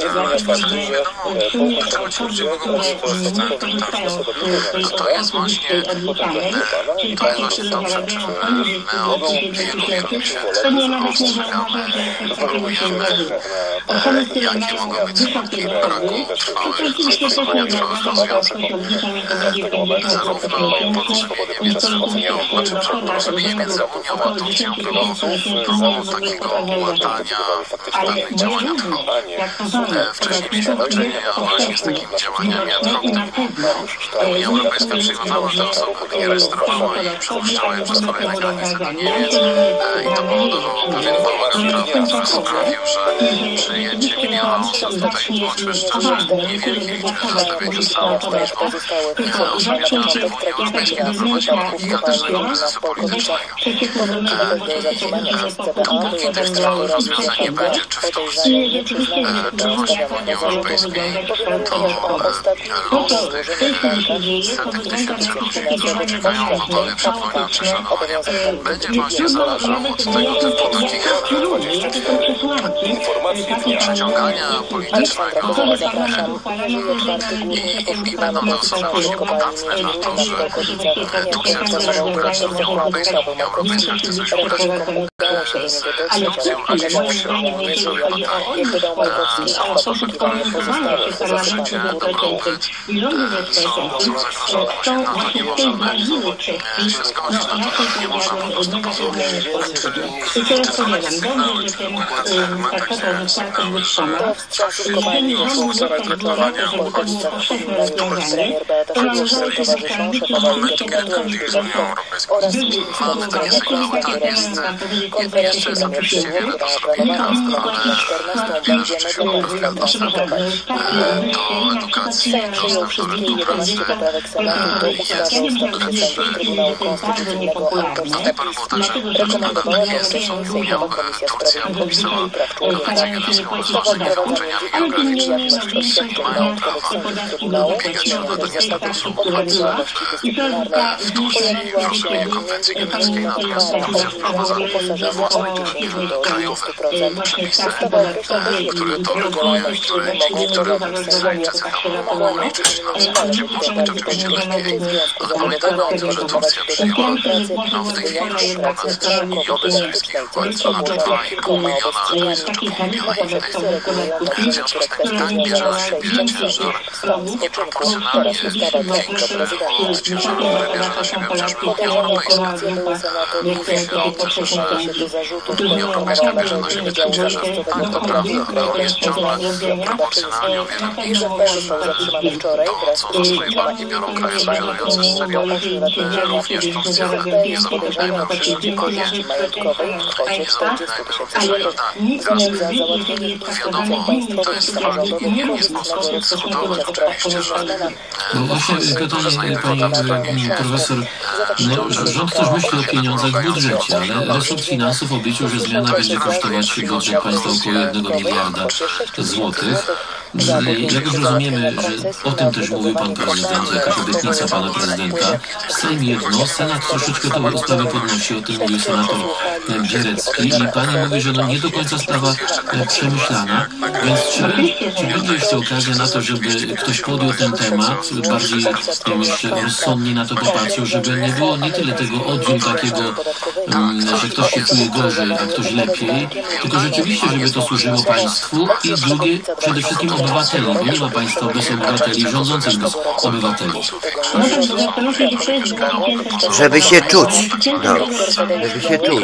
to jest właśnie ponieważ dobrze, czy my od wielu, wielu miesięcy ostrzegamy, jakie mogą być skutki braku trwałych, zastosowania trwałych rozwiązań. Zarówno porozumienie między Unią, znaczy porozumienie między Unią a Turcją próbowało takiego ułatania pewnych działań ad hoc. Wcześniej mieliśmy do czynienia właśnie z takimi działaniami ad hoc, typu Unia Europejska przyjmowała te osoby, nie rejestrowała i przepuszczała je przez kolejne granice do Niemiec i to powodowało pewien bałagan prawny, który sprawił, że przyjęcie miliona osób tutaj było oczywiście, że niewielkie liczby zostawienie zostało pozostałe osoby, które Unia Europejska nie prowadziła gigantycznego kryzysu politycznego. Powróci do zatrzymania przez C B A była prokuratora Józefa K. Podejrzany nie przyznaje się do stawianego zarzutu. Powiadomił o ostatnim złożeniu w bankach setek tysięcy finansowych oświadczeń obowiązek ten będzie zależał od tego typu takich informacji, przeciągania politycznego i będą nas podatne na to, że Turcja zresztą mogą być Unia Europejska chce coś ugrać z Turcją, a nie się sobie batalii. To, że włączenie dobrobyt są zagrożone, na to nie możemy się zgodzić, na to nie możemy po prostu pozwolić. I teraz powiadam, dobrze, że ten traktat został podwyższony. Jeżeli rząd został podwyższony, to wychodziło powszechne rozwiązanie, to na użycie towarzyszą szefowa Wiceprzewodnicząca Unia Europejska oraz minister Jest jeszcze jest oczywiście wiele do zrobienia, ale wiele rzeczy się ułatwia dostęp do edukacji, dostęp do rynku pracy, jest wręcz do tej pory było tak, że jest Unia, Turcja podpisała konwencję genewską o zważeniu połączeniami geograficznymi, mają prawo ubiegać o dodanie statusu obywatela w Turcji. Rozumienie konwencji genewskiej, natomiast Turcja wprowadza krajowe przepisy, które to regulują i które niektóre zajęcia cechowe mogą liczyć na wsparcie. Może być oczywiście lepiej, ale pamiętajmy o tym, że Turcja przyjęła no, w tej chwili już ponad miliony syryjskich uchodźców, ponad dwa i pół miliona, to jest jeszcze pół miliona innych. W związku z tym tak bierze na siebie ciężar proporcjonalnie większy od ciężaru, który bierze na siebie chociażby Unia Europejska. Mówi się o tym, że Unia Europejska bierze na siebie ten ciężar, ale to prawda, ale on jest ciągle proporcjonalnie o wiele mniejszy niż to, co za swoje barki biorą kraje sąsiadujące z Syrią. Również Turcja, nie zapominajmy, że podnieść wiadomo, to jest nie jest sposób zbudować oczywiście, że no właśnie, pytanie pani profesor, no, rząd też myśli o pieniądzach w budżecie, ale resort finansów obliczył, że zmiana będzie kosztować budżet państwa około jednego miliarda złotych. Jak już rozumiemy, że o tym też mówił pan prezydent, jakaś obietnica pana prezydenta. Sejm jedno, Senat troszeczkę tę sprawę podnosi, o tym mówił senator Bierecki i pani mówi, że no nie do końca sprawa przemyślana, więc czy, czy będzie jeszcze okazja na to, żeby ktoś podjął ten temat, bardziej jeszcze rozsądnie na to popatrzył, żeby nie było nie tyle tego oddziału takiego, że ktoś się czuje gorzej, a ktoś lepiej, tylko rzeczywiście, żeby to służyło państwu i drugie, przede wszystkim obywateli, bo nie ma państwa bez obywateli, rządzących bez obywateli. Żeby się czuć, no, żeby się czuć.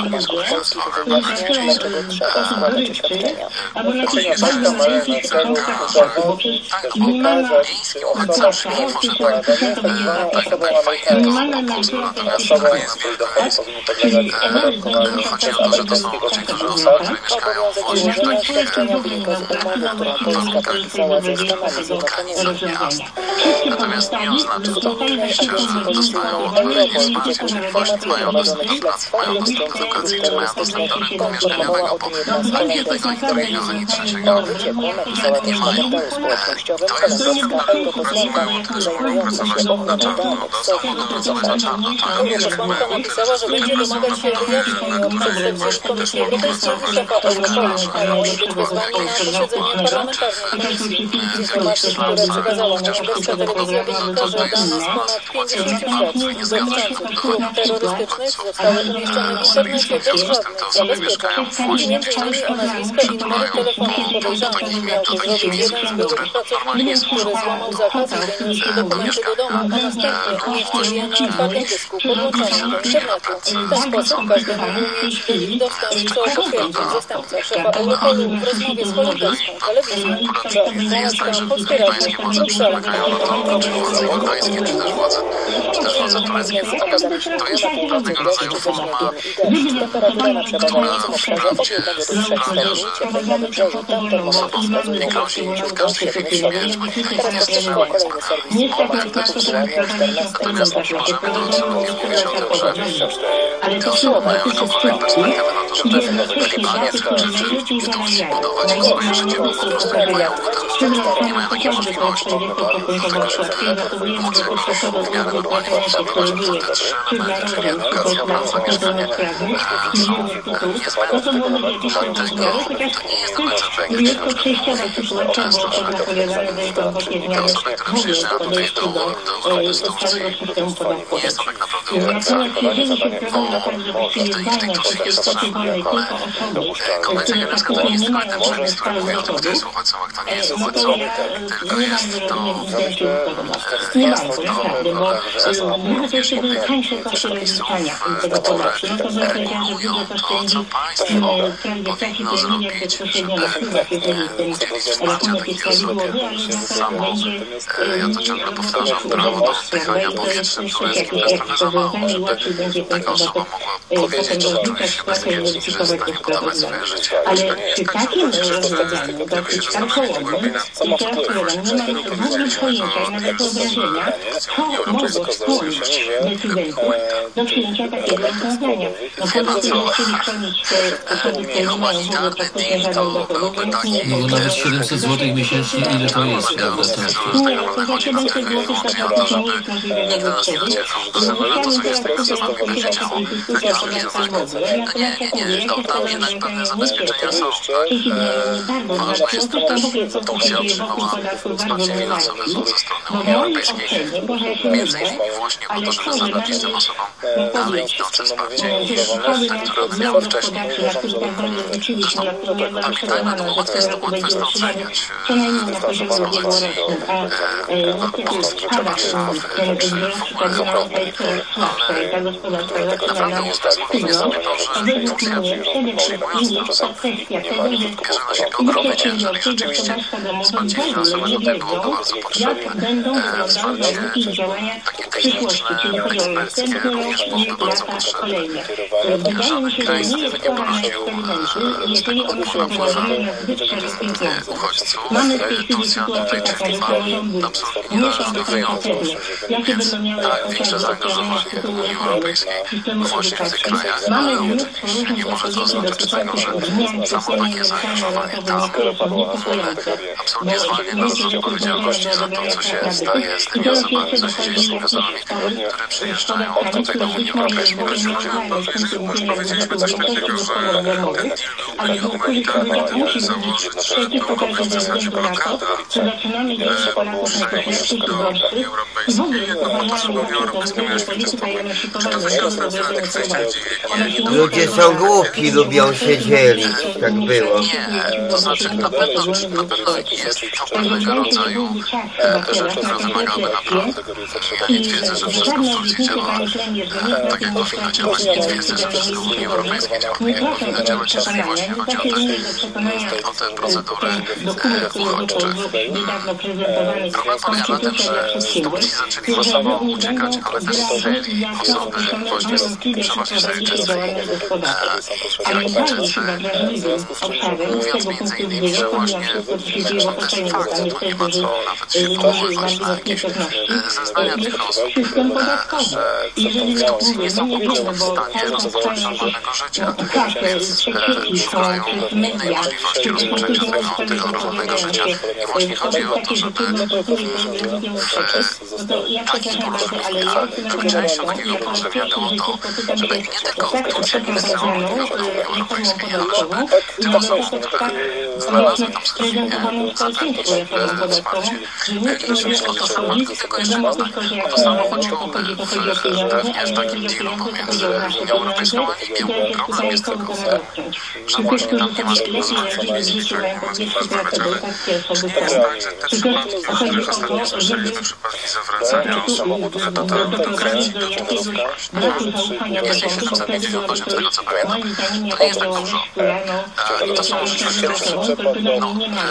Natomiast nie oznacza to oczywiście, że dostają odpowiednie wsparcie, czyli właśnie mają dostęp do pracy, mają dostęp do edukacji, czy mają dostęp do rynku mieszkaniowego, bo ani jednego, ani drugiego, ani trzeciego nie mają. To jest używają też pracować na czarno, pracować na czarno, to nie jest napisała, że będzie domagać się wyjaśnień przez Komisję Europejską, Wysoka Europejska, być wezwanie na posiedzenie parlamentarne. Informacje, które przekazała Norweska telewizja wynika, że dane z ponad pięćdziesięciu śledztw dotyczących grup terrorystycznych zostały umieszczone w internecie bez żadnych zabezpieczeń. Między innymi o nazwiska i numery telefonów podejrzanych miał to zrobić jeden z byłych pracowników, który złamał zakaz i doniósł dokumenty do domu, a następnie umieścił je na otwartym dysku podłączonym do internetu. W ten sposób każdy mógł mieć do nich dostęp, co potwierdził zastępca szefa Europolu w rozmowie z holenderską telewizją. jest tak, że amerykańskie władze przymagają na to, czy władze europejskie, czy też władze, czy też władze tureckie. Natomiast to jest pewnego rodzaju forma, która wprawdzie sprawia, że osobom nie grozi w każdej chwili śmierć, bo nikt ich nie strzela, nie spada moment bezpośredni. Natomiast możemy absolutnie mówić o tym, że te osoby mają jakąkolwiek perspektywę na to, żeby w Libanie czy, czy, czy w Turcji budować swoje życie, bo po prostu nie mają wody, nie mają takiej możliwości. Dlatego, że wtedy władze w miarę normalnie budować te trzy elementy, czyli edukację, pracę, mieszkanie, są niezbędne. Dlatego to nie jest do końca tak, jak się mówi często, że te osoby, które przyjeżdżają tutaj do, do Europy z Turcji, nie jest to tak naprawdę uchodźca, bo w tej, w tej Turcji jest Konwencja Genewska to nie jest tylko jeden przepis, który mówi o tym, kto jest uchodźcą, a kto nie jest uchodźcą, tylko jest to, jest to również przepisów, które regulują to, co państwo powinno zrobić, żeby udzielić wsparcia takiej osobie. Samo, ja to ciągle powtarzam, prawo do oddychania powietrzem tureckim jest trochę za mało, żeby taka osoba mogła powiedzieć, że czuje się bezpiecznie, że jest w stanie budować swoje życie. Ale przy takim rozwiązaniu dosyć karkołomnym, i teraz powiem, nie mamy w ogóle pojęcia, nawet wyobrażenia, co mogło skłonić decydentów do przyjęcia takiego rozwiązania. No policja nie chcieli chronić te osoby, które nie mają w ogóle praktycznie żadnych dochodów, więc nie... No bo nawet siedemset złotych miesięcznie, ile to jest, prawda? Nie, to za siedemset złotych to praktycznie nie jest możliwe zabezpieczyć. Chciałabym teraz tutaj odpoczywać taką dyskusję o podatkach wody. Natomiast jak mówię, ja się z tego rozwiązania nie cieszę. W tej chwili bardzo znacznie, otóż to w ogóle co tu się dzieje wokół podatków bardzo mnie martwi. Bo w mojej ocenie, może ja się mylę, ale to, że nawet odpowiedź, że szkoły miasto odmiany gospodarcze, na których tak bardzo zwróciliśmy, na które ja byłam przekonana, że tego roku będzie utrzymać co najmniej na poziomie ubiegłorocznym, a niestety spada ten wzrost, ta dynamika jest coraz słabsza i ta gospodarka zaczyna nam sygnał, to według mnie przede wszystkim jest to kwestia tego, że i przedsiębiorcy, i gospodarstwa domowe w ogóle nie wiedzą, jak będą wyglądały według ich działania w przyszłości, czyli chodzi o następny rok i lata kolejne. Wydaje mi się, że nie jest pora na eksperymenty, jeżeli one są prowadzone na zbyt szerokim wąsku. Mamy w tej chwili sytuację taką, że samorządy nie są do końca pewne, jakie będą miały chociażby odprawienia z tytułu reformy systemu edukacji. Mamy mnóstwo różnych zapowiedzi dotyczących zmian w systemie edukacyjno-naukowym, które są niepokojące, bo wiecie, że pozwolenie do odebrania praw nabytych. I teraz jeszcze dochodzi jakiś szkoda stanu, które być może jest wyregulowane z punktu widzenia budżetu większości gospodarstw domowych, ale w niektórych gminach musi budzić wszelkie potrzeby ze względu na to, że zaczynamy dzielić Polaków na tych lepszych i gorszych i w ogóle uważamy, że to w polityka janosikowego jest robione prowadzić. Ludzie są głupi, lubią się dzielić, tak było. Nie, to znaczy na pewno, na pewno jest to pewnego rodzaju rzecz, która wymagałaby naprawdę. Ja nie twierdzę, że wszystko w Turcji działa tak, jak powinno działać. Nie twierdzę, że wszystko w Unii Europejskiej działa tak, jak powinno działać. Jeżeli właśnie chodzi o te, o te procedury uchodźcze. Problem polega na tym, że z Turcji zaczęli masowo uciekać, ale też chcieli osoby właśnie przeważnie z Syryjczycy, Irańczycy, mówiąc między innymi, że właśnie no też fakt, że tu nie ma co nawet się powoływać na jakieś zeznania tych osób, że w Turcji nie są po prostu w stanie rozpocząć normalnego życia, więc szukają innej możliwości rozpoczęcia tego, tego normalnego życia. I właśnie chodzi o to, żeby w takich porozumieniach, częścią takiego porozumienia było to, żeby nie tylko Turcja nie wystawała do Unii Europejskiej, ale żeby te osoby, które znalazły tam schronienie, zapewnić wsparcie. Gdyż myślę, że tylko jeszcze raz tak, bo to samo chodziłoby pewnie w takim dealu pomiędzy Unią Europejską a Libią. Problem jest tylko w tym, że właśnie tam nie ma możliwości rozmawiać, ale czy nie jest tak, że te przypadki, o których ostatnio słyszeliśmy, przypadki zawracania samochodów do, do, do Grecji, do Turecka, jest dziewięćdziesiąt poziom tego, co pamiętam, to nie jest tak dużo. I to są rzeczywiście różne. No, tam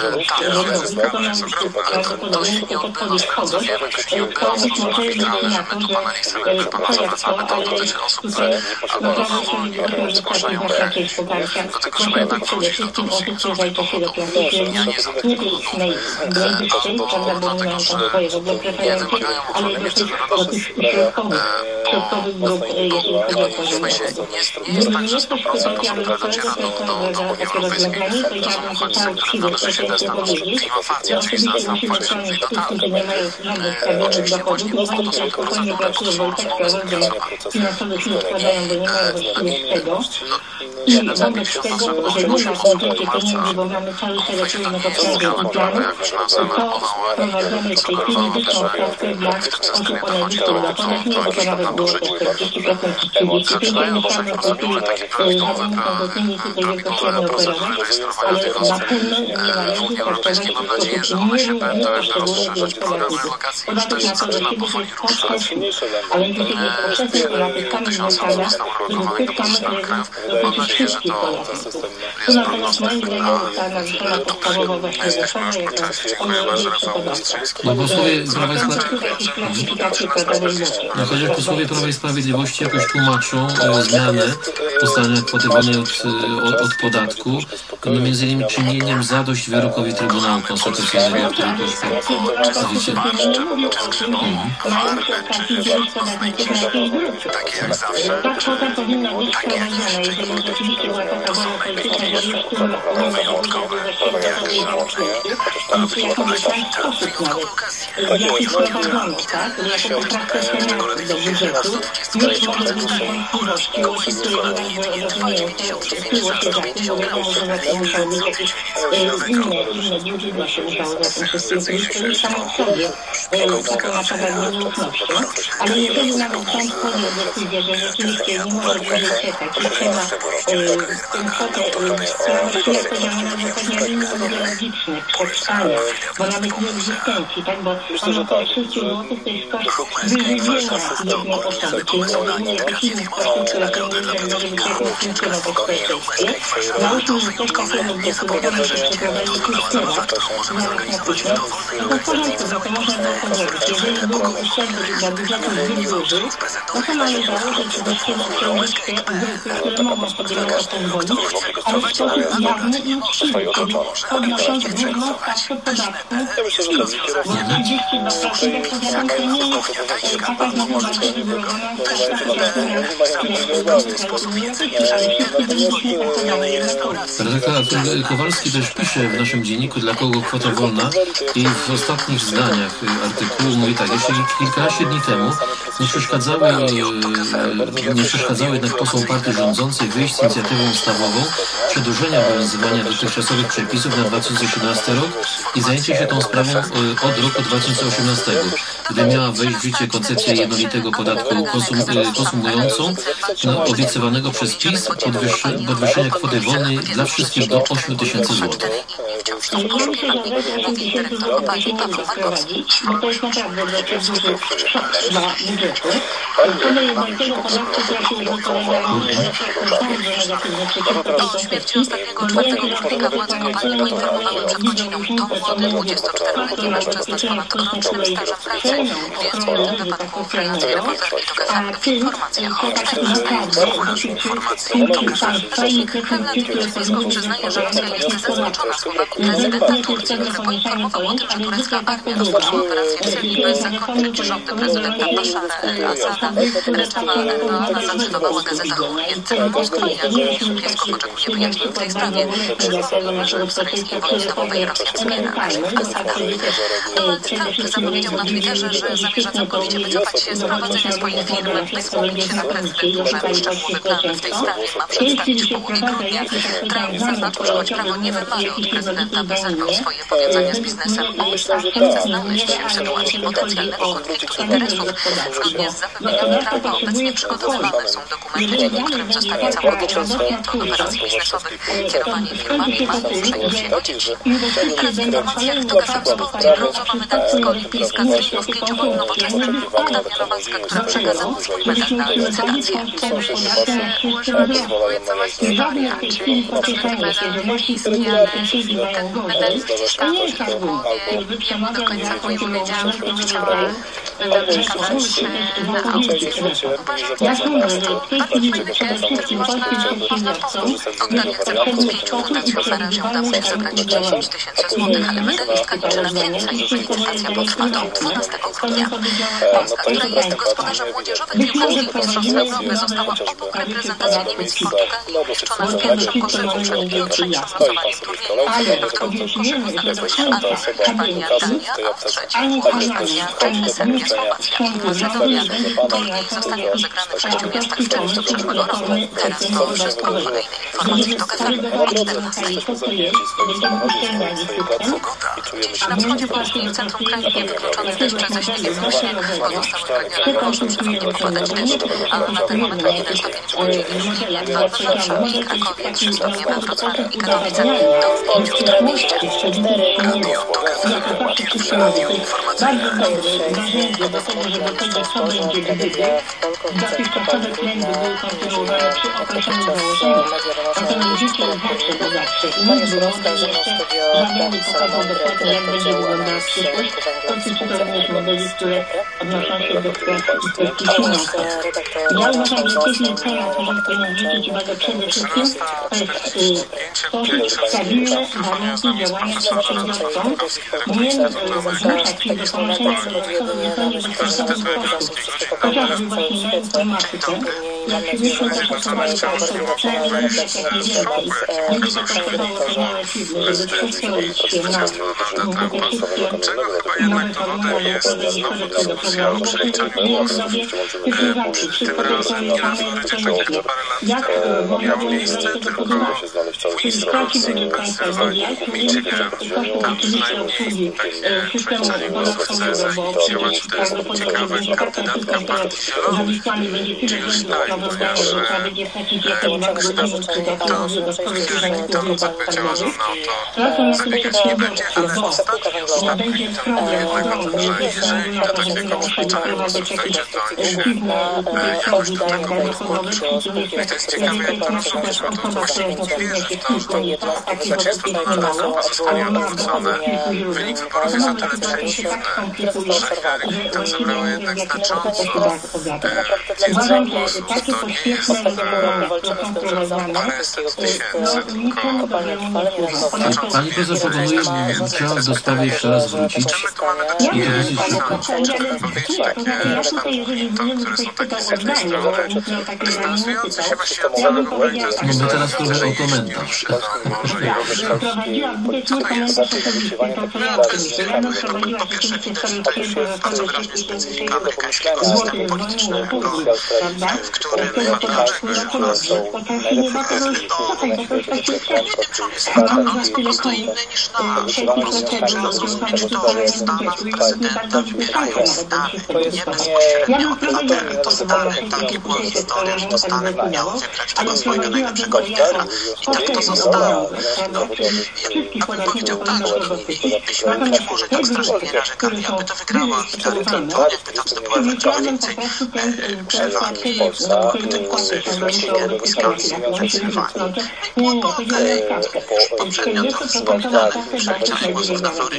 urzędowych wykonany przez prawdopodobnie tylko podpowiedź kogoś, kto być może liczy na to, że to jak to, ale tutaj naprawdę się nie może wystarczyć znacznie poparcia. Proszę przede wszystkim osób, które zajdą do klasy średniej, nie tej najbliższej, prawda, bo nie mają tam swoje w ogóle preferencje, ale do tych, do tych środkowych, środkowych grup, jeśli chodzi o poziom dochodu. Nie jest to specjalnie całego sektora takie rozwiązanie, to ja bym chciała uczciwie pretensje powiedzieć, że oczywiście musimy chronić tych, którzy nie mają żadnych stabilnych dochodów, bo oni sobie spokojnie pracują, bo i tak sprawozdań finansowych nie składają, bo nie mają właściwie z tego. I wobec tego, że nie ma w budżecie pieniędzy, bo mamy cały szereg różnych obszarów i planów, to wprowadzamy w tej chwili wyższą stawkę dla osób o najwyższych dochodach. Nie, bo to nawet było to czterdzieści procent czy trzydzieści pięć procent. Ja nie chciałam w tej chwili żadnymi konkretnymi tutaj wielkościami operować, ale na pewno nie należy traktować w sposób nierówny poszczególnych grup podatników. Podatek na to, że kiedyś jest koszt kosztów, ale dzisiaj jest powszechny podatek, tam jest zasada, że dotychczamy dotyczy wszystkich podatników. Tu natomiast moim zdaniem jest ta naruszona podstawowa właśnie zasada, jako o największe podatki. No posłowie Prawa i Sprawiedliwości, no, chociaż posłowie Prawa i Sprawiedliwości jakoś tłumaczą e, zmianę ustalenia kwoty wolnej od, od, od podatku, no między innymi czynieniem zadość wyrokowi Trybunału Konstytucyjnego, który tu już widzicie. Ta kwota powinna być wprowadzona, jeżeli rzeczywiście była taka wola polityczna, że już w tym roku nie ma możliwości zaświadczenia w jakiś sposób nawet. Jakiś wprowadzono, tak? Jako poprawkę Senatu do budżetu już może być wątpliwości, osób, które nie rozumieją, to tyło się za tym, bo wiadomo, że za tym musiały być jakieś inne, inne budżety się musiało za tym wszystkim pójść, to już samo w sobie taką naprawdę nierównością. Ale jeżeli nawet sąd podjął decyzję, że rzeczywiście nie może dłużej czekać i trzeba tę kwotę, która właściwie powiedziano, że pewnie nie będzie logiczne przetrwania, bo nawet nie egzystencji, tak, bo ono około trzydzieści złotych to jest koszt wyżywienia jednej osoby, czyli nawet nie jakichś innych kosztów, które powinny może być jakoś funkcjonować w społeczeństwie. Załóżmy, że coś takiego zdecydowanie się przeprowadzi Kusztyra, nawet natychmiast, no to w porządku, no to można było pogodzić. Jeżeli było uszczerbek dla budżetu zbyt duży, no to należało rzeczywiście odciągnąć te grupy, które mogą sobie na to pozwolić, ale w sposób jawny i uczciwy, czyli podnosząc główną stawkę podatku PiS. Bo trzydzieści dwa procent, jak powiadam, to nie jest taka znowu bardzo wyborowana Redaktor Kowalski też pisze w naszym dzienniku, dla kogo kwota wolna, i w ostatnich zdaniach artykułu mówi tak: jeśli kilkanaście dni temu nie przeszkadzały, nie przeszkadzały jednak posłom partii rządzącej wyjść z inicjatywą ustawową przedłużenia obowiązywania dotychczasowych przepisów na dwa tysiące siedemnasty rok i zajęcie się tą sprawą od roku dwa tysiące osiemnastego, gdy miała wejść w życie koncepcja jednolitego podatku konsum, konsumującą, no, obiecywanego przez PiS podwyższenia kwoty wolnej dla wszystkich do ośmiu tysięcy złotych. Ja myślę, że osiem tysięcy złotych się nie wprowadzić, bo to jest naprawdę dosyć duży szok dla budżetu. Co do jednolitego podatku płacił już kolegami bardzo negatywne przeciwko tej koncepcji. czwartego człowieka władze kopalni poinformowały przed godziną: to młody dwudziestoczteroletni mężczyzna z ponadkronicznym stażem pracy, więc w tym wypadku relacje reporterki TOK F M w informacjach o Kreml rosyjską przyznaje, że Rosja jest zaznaczona z uwagi prezydenta Turcji, który poinformował o tym, że turecka armia rozpoczęła operację w Syrii bezzakonnych, gdzie rządy prezydenta Bashara al-Assada Reczepa Erdoana zacytowała gazeta Orient. Moskwa jak kiepsko oczekuje wyjaśnień w tej sprawie. Przedstawienie naszego syryjskiej wojny domowej Rosja wspiera Asada. Donald Trump zapowiedział na Twitterze, że zamierza całkowicie wycofać się z prowadzenia swoich firm. By skupić się na prezydenturze. Szczegółowy plan w tej sprawie ma przedstawić w połowie grudnia. Trump zaznaczył, że choć prawo nie wymaga od prezydenta, by zerwał swoje powiązania z biznesem, on sam nie chce znaleźć się w sytuacji potencjalnego konfliktu interesów. Zgodnie z zapewnieniami Trumpa obecnie przygotowywane są dokumenty, dzięki którym zostanie całkowicie odsunięty od operacji biznesowych. Kierowanie firmami ma przejąć jego dzieci. W informacjach TOK F M wspomnienie brązowa medalistka olimpijska z ringów pięcioboj nowoczesnym Bogdana Nowacka, która przekazała swój medal na licytację. pozwalają na jazdę. Żadne w tej chwili pocieszenie się, że nasi sąsiedzi mają gorzej, to nie jest albo przemawiam na jakąś odpowiedzialność, to nie wybrałem, ja sądzę, że w tej chwili przede wszystkim polskim przedsiębiorcom być może prowadzimy obok reprezentacji Niemiec i Portugalii umieszczona w pierwszym koszyku przed trzecim losowaniem turnieju. W drugim koszyku znalazły się Anna, Hiszpania, Dania, a w trzecim Hiszpania, Czechy, Serbia, Słowacja i Macedonia. Turniej zostanie rozegrany w sześciu miastach w czerwcu przyszłego roku. Teraz to wszystko. Kolejne informacje do K F M o czternastej. Dziś na wschodzie Polski w centrum kraju niewykluczone deszcze ze śniegiem lub śnieg. Pozostały regiony może przeważnie popadać deszcz, a na ten moment jeden stopień w Łodzi, dwa w Warszawie i Krakowie, trzy stopnie we Wrocławiu i Katowice, do w pięciu w Trójmieście. Radio TOK F M. Pierwsze radio informacyjne. Narzędzie do tego, żeby tego, co będzie gdyby, dotychczasowe trendy były kontynuowane przy określonych założeniach, natomiast życie jest zawsze bogatsze i nic wygląda jeszcze zamiany pokazał dokładnie, jak będzie wyglądała przyszłość, dotyczy to również modeli, które odnoszą się do kwestii i kwestii finansowych. Ja uważam, że w tej chwili to, na co powinien zwrócić uwagę przede wszystkim, to jest stworzyć stabilne warunki działania przedsiębiorcom, nie zmuszać się do ponoszenia dodatkowych niekoniecznie kosztów, chociażby właśnie na informatykę, jak fizycznie zastosowanie doświadczenie, jak najwięcej. Będzie to kosztowało też małe firmy, żeby przeszkolić się na te wszystkie nowe formuły, korzystać do programu, nie zrobię cyfryzacji, wszystko to są elektronicznie. Jak można będzie do tego porównać? Straci będzie Państwo rozwijać, kosztów oczywiście obsługi systemu podatkowego, bo przecież prawdopodobnie karta system zawisłami będzie tyle więcej sprawozdanych, że trzeba będzie stracić jakieś godziny czy dodatkowe dodatkowe zdarzenia podatkowych. Wracam na tych przedsiębiorców, bo będzie problem ogromny, że są naprawdę doprowadza do takich dziwnych wchodzi danych osobowych i niestety na przykład osoba, która jest na jakieś kilku miejscach, takich oczywiście jest niemało, ale ma dochody kilku źródeł, to może sytuacja się tak skomplikuje, że nie wiem w jaki sposób to się da pogadać. Uważam, że takie pośpieszne wybory, które są wprowadzane, no nikomu dobremu nie służą. Pani profesor proponuje, trzeba w dostawie jeszcze raz wrócić i to dosyć szybko. Ja tutaj, jeżeli gdybym ktoś pytał o zdanie, bo nikt mnie o takie zdanie nie pytał, ja bym powiedziała tak. No my teraz proszę o komentarz. Prowadziłam zbyt mój komentarz osobisty, to co ja oczywiście. Ja bym prowadziła rzeczywiście sobie przyjęcie wesołe sześć tysięcy złotych dzwoniło publik, prawda? Wtedy to jest gratulacje. W początku nie da tego już potem, bo to jest takie też. Mam za tyle koni, w tej potrzeby mam związane z używaniem budżetu i nie bardzo wzdychają nawet, bym się spodziewała. Ja bym prowadziła to zdanie, takie dzisiejsze szkolenie, tak wyglądało, ale prowadziłabym to jako stosunkowo obrony, prawda? Wszystkich podatników podatkowych dotyczy. Natomiast te budżety, które są specjalizowane, wykluczałbym po prostu ten przykład, kiedy płacę się do niego fiskalnie, jak się wykrączę. Nie, nie, to źle jest kaskę. czterdziestoprocentowa kaskę dla wszystkiego jednego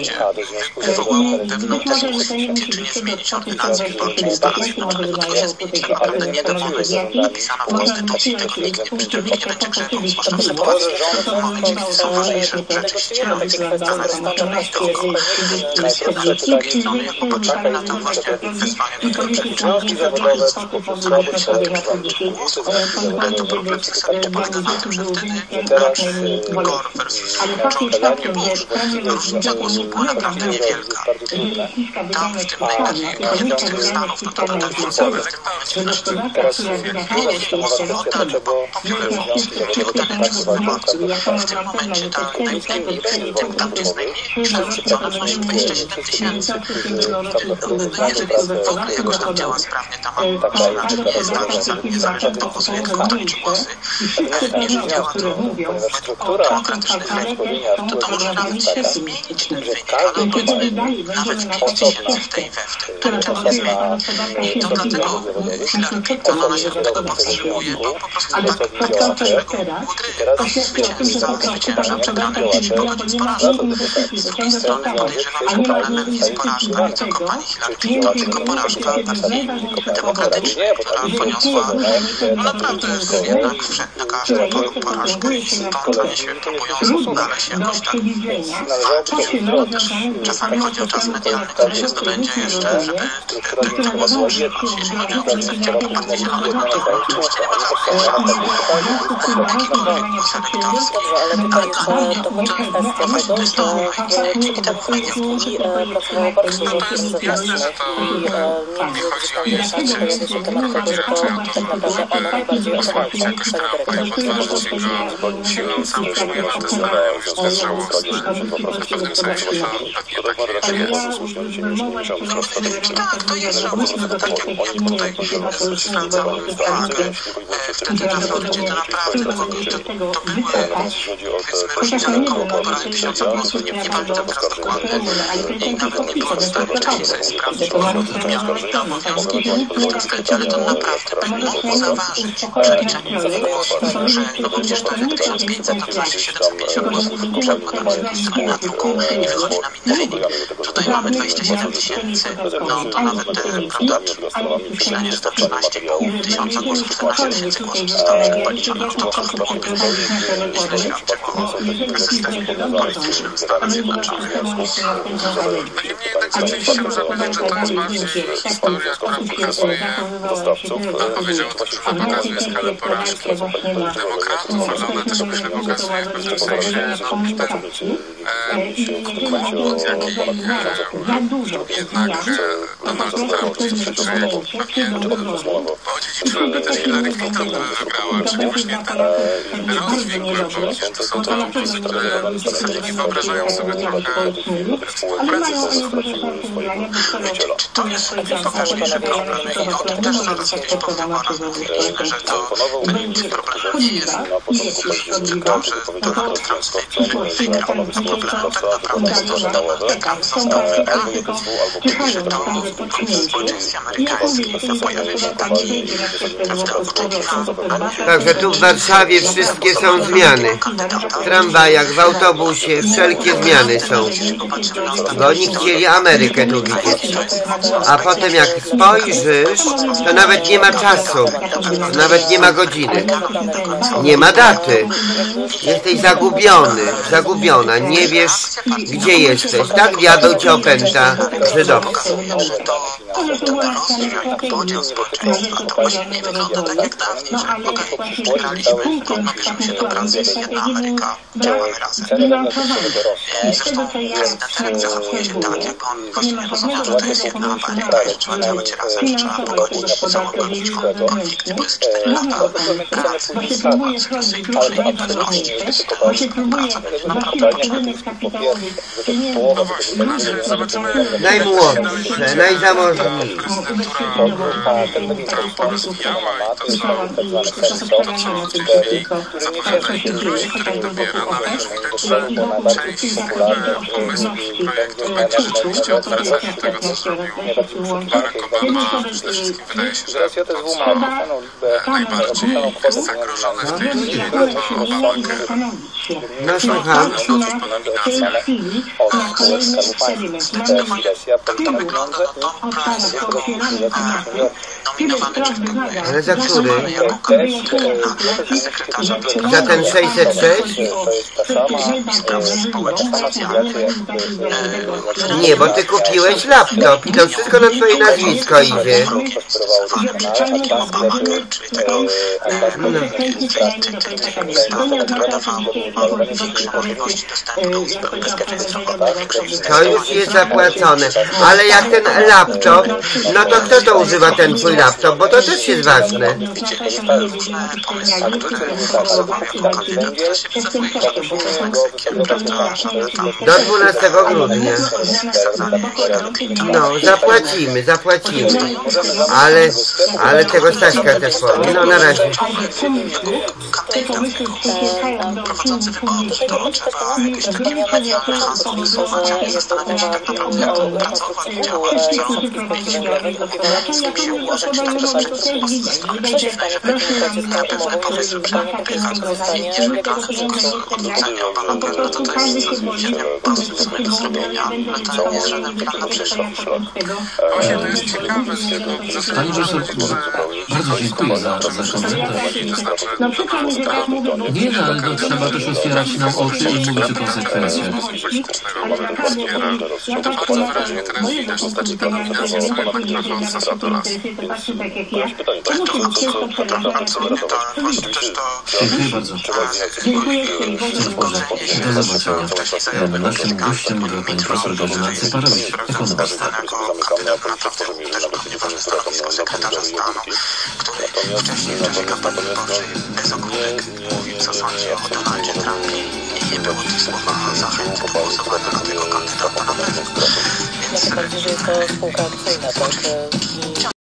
I być może, że to nie musi być tego kwoty sto dwadzieścia cztery, może wydają tutaj rozwiązki. Można przyjąć punkty wyjścia po to kiedyś to było. To wyglądało teoretycznie to wyglądało tam osiemnaście, trzydzieści, trzydzieści, wydaje na to właśnie i polityki wysokie kwoty powinniśmy sobie nachodzić. Pozwolić, żeby dla budżetu był wynikiem jak najmniej bolesny. Ale fakt jest taki, że w stronie budżetu nie ma niewielka. Jeżeli Fiska wydane specjalnie, to wynika wydanych systemem budżetowym, że gospodarka, która wydawało się jeszcze rokami, jest na szczycie systemem wzrostu. Ja sama mam pewna, że to wtedy, wtedy, wtedy, wtedy, rocznie planujemy pięćdziesiąt milionów wpływy, wpływy, wpływy, wpływy, wpływy, ale powracać jak to wozuje kto liczy głosy. Nie działa to według demokratycznych reguł, to to może nawet się zmienić ten wynik, ale powiedzmy nawet pięćdziesiąt w tej we w tym, to niczego nie zmieni. I to dlatego Hillary Clinton, ona się do tego powstrzymuje, bo po prostu tak demokratycznego gry zwycięzca zwycięża, przegrany musi pogodzić z porażką. Z drugiej strony podejrzewam, że problemem jest porażka nie tylko pani Hillary Clinton, tylko porażka partii demokratycznej, która poniosła no naprawdę jednak na każdym polu porażkę i stąd nie się próbują znaleźć jakoś tak walczyć. Też czasami chodzi o czas medialny, który się zdobędzie jeszcze, żeby ten głos utrzymać. Jeśli chodzi o przedstawicielów Partii Zielonych, no to oczywiście nie ma no właśnie to jest to, dzięki temu fajnie wkurzy. To jest jasne, że to nie chodzi o jej zwycięstwo, tylko chodzi raczej o to, żeby osłabić jakoś tę województwo, że ci go siłą samą przyjmują te starają się zeszałować. W pewnym sensie to pewnie tak jest. Tak, to jest żałosne, tak jak tutaj sprawdzał uwagę. Wtedy na Florydzie to naprawdę mogli, to, to było powiedzmy różnicę około półtora tysiąca głosów, nie, nie pamiętam teraz dokładnie i nawet nie byłem w stanie wcześniej sobie sprawdzić, bo nie miałem obowiązki w tym względzie, ale to naprawdę będzie mogło zaważyć w przeliczeniu głosów, że no przecież to jak tysiąc pięćset, to dwieście siedemset pięćdziesiąt głosów trzeba dać stronie na drugą i wychodzi nam inny wynik. Tutaj mamy dwadzieścia siedem tysięcy, no to nawet prawda, myślenie, że to trzynaście i pół tysiąca głosów, czternaście tysięcy głosów zostało policzone, no to trochę byłoby źle świadczyło o systemie politycznym w Stanach Zjednoczonych. Niemniej jednak rzeczywiście można powiedzieć, że to jest bardziej historia, która pokazuje, powiedział, że pokazuje skalę porażki demokratów, ale ona też myślę pokazuje w pewnym sensie jaki jednak Donald Trump dziedziczy, pewnie też Hillary Clinton wybrała, czyli właśnie ten rozdźwięk wyborów. To są to ludzie, które w zasadzie nie wyobrażają sobie trochę współpracy Czy to jest poważniejszy problem i o tym też zaraz gdzieś po wyborach mówiliśmy, że to, to nie jest problemem nie jest, że to, że Donald Trump wygrał, a problemem tak naprawdę jest to, że Donald Trump został wybrany i że to w społeczeństwie amerykańskim pojawił się taki prawda, oczekiwany. Także tu w Warszawie wszystkie są zmiany. W tramwajach, w autobusie, wszelkie zmiany są. Bo oni chcieli Amerykę tu widzieć. A potem jak spojrzysz, to nawet nie ma czasu. Nawet nie ma godziny. Nie ma daty. Jesteś zagubiony, zagubiona. Nie wiesz, gdzie jesteś. Tak diabeł cię opęta żydowski. Podział społeczeństwa to właśnie nie wygląda tak jak dawniej, że okej, przegraliśmy, trudno, bierzemy się do pracy, jest jedna Ameryka, działamy razem. Zresztą prezydent Elek zachowuje się tak, jakby on właśnie rozumiał, że to jest jedna Ameryka i że trzeba działać razem, że trzeba pogodzić, załagodzić konflikty, bo jest cztery lata pracy i sytuacji dosyć dużej niepewności, jest praca naprawdę najmłodsze, najzamożniejsze. Trumpa rozwijała i to, co to, co w tej chwili zapowiadają tych ludzi, których dobiera, należy widać, że część pomysłów projektu będzie rzeczywiście odwracaniem tego, co zrobił Barack Obama. Przede wszystkim wydaje się, że to, co najbardziej jest zagrożone w tej chwili, to walkę No słucham. to wygląda, no to prezes jako nominowany czy Ale za który? jako kandydat na sekretarza Za ten sześćset sześć? spraw społecznych, socjalnych. Nie, bo ty kupiłeś laptop i to wszystko na twoje nazwisko idzie. Naczelnikiem Obama, czyli tego ustawy, która dawała większe możliwości dostępu do bezpieczeństwa. To już jest zapłacone. Ale jak ten laptop, no to kto to używa ten twój laptop, bo to też jest ważne. Do dwunastego grudnia. No, zapłacimy, zapłacimy. Ale, ale tego Staśka też powiem. No, na razie. Prowadzący wybory to czy trwa jakieś kampania prowadząca głosowania, jest rozmowa o rekonstrukcji długu Polski Węglowej, opiewanych z kim się ułożyć, czy przesadzić głos. Co się stanie w takim razie z tą umową, jeżeli pytanie takie zostanie w jakiegoś punktu? No to to jest dostępne do zrobienia, ale to nie jest żaden plan na przyszłość. Właśnie to jest ciekawe z Pani profesor, bardzo dziękuję za, za komentarz. Nie, no, ale no, trzeba też otwierać nam oczy i mówić o konsekwencjach. Ja to bardzo wyraźnie teraz widać, to znaczy ta nominacja sobie trochę odsadza do nas. Czemu się ucieka Dziękuję bardzo. Dziękuję Do zobaczenia. Naszym gościem była pani profesor Grażyna Ceparowicz, ekonomista. Sekretarza stanu, który wcześniej w czasie kampanii wyborczej bez ogórek mówił, co sądzi o Donaldzie Trumpie i nie było tych słowa zachęt do głosowania na tego kandydata na prezydenta. Więc... No to bardziej, że jest to spółka akcyjna, tak?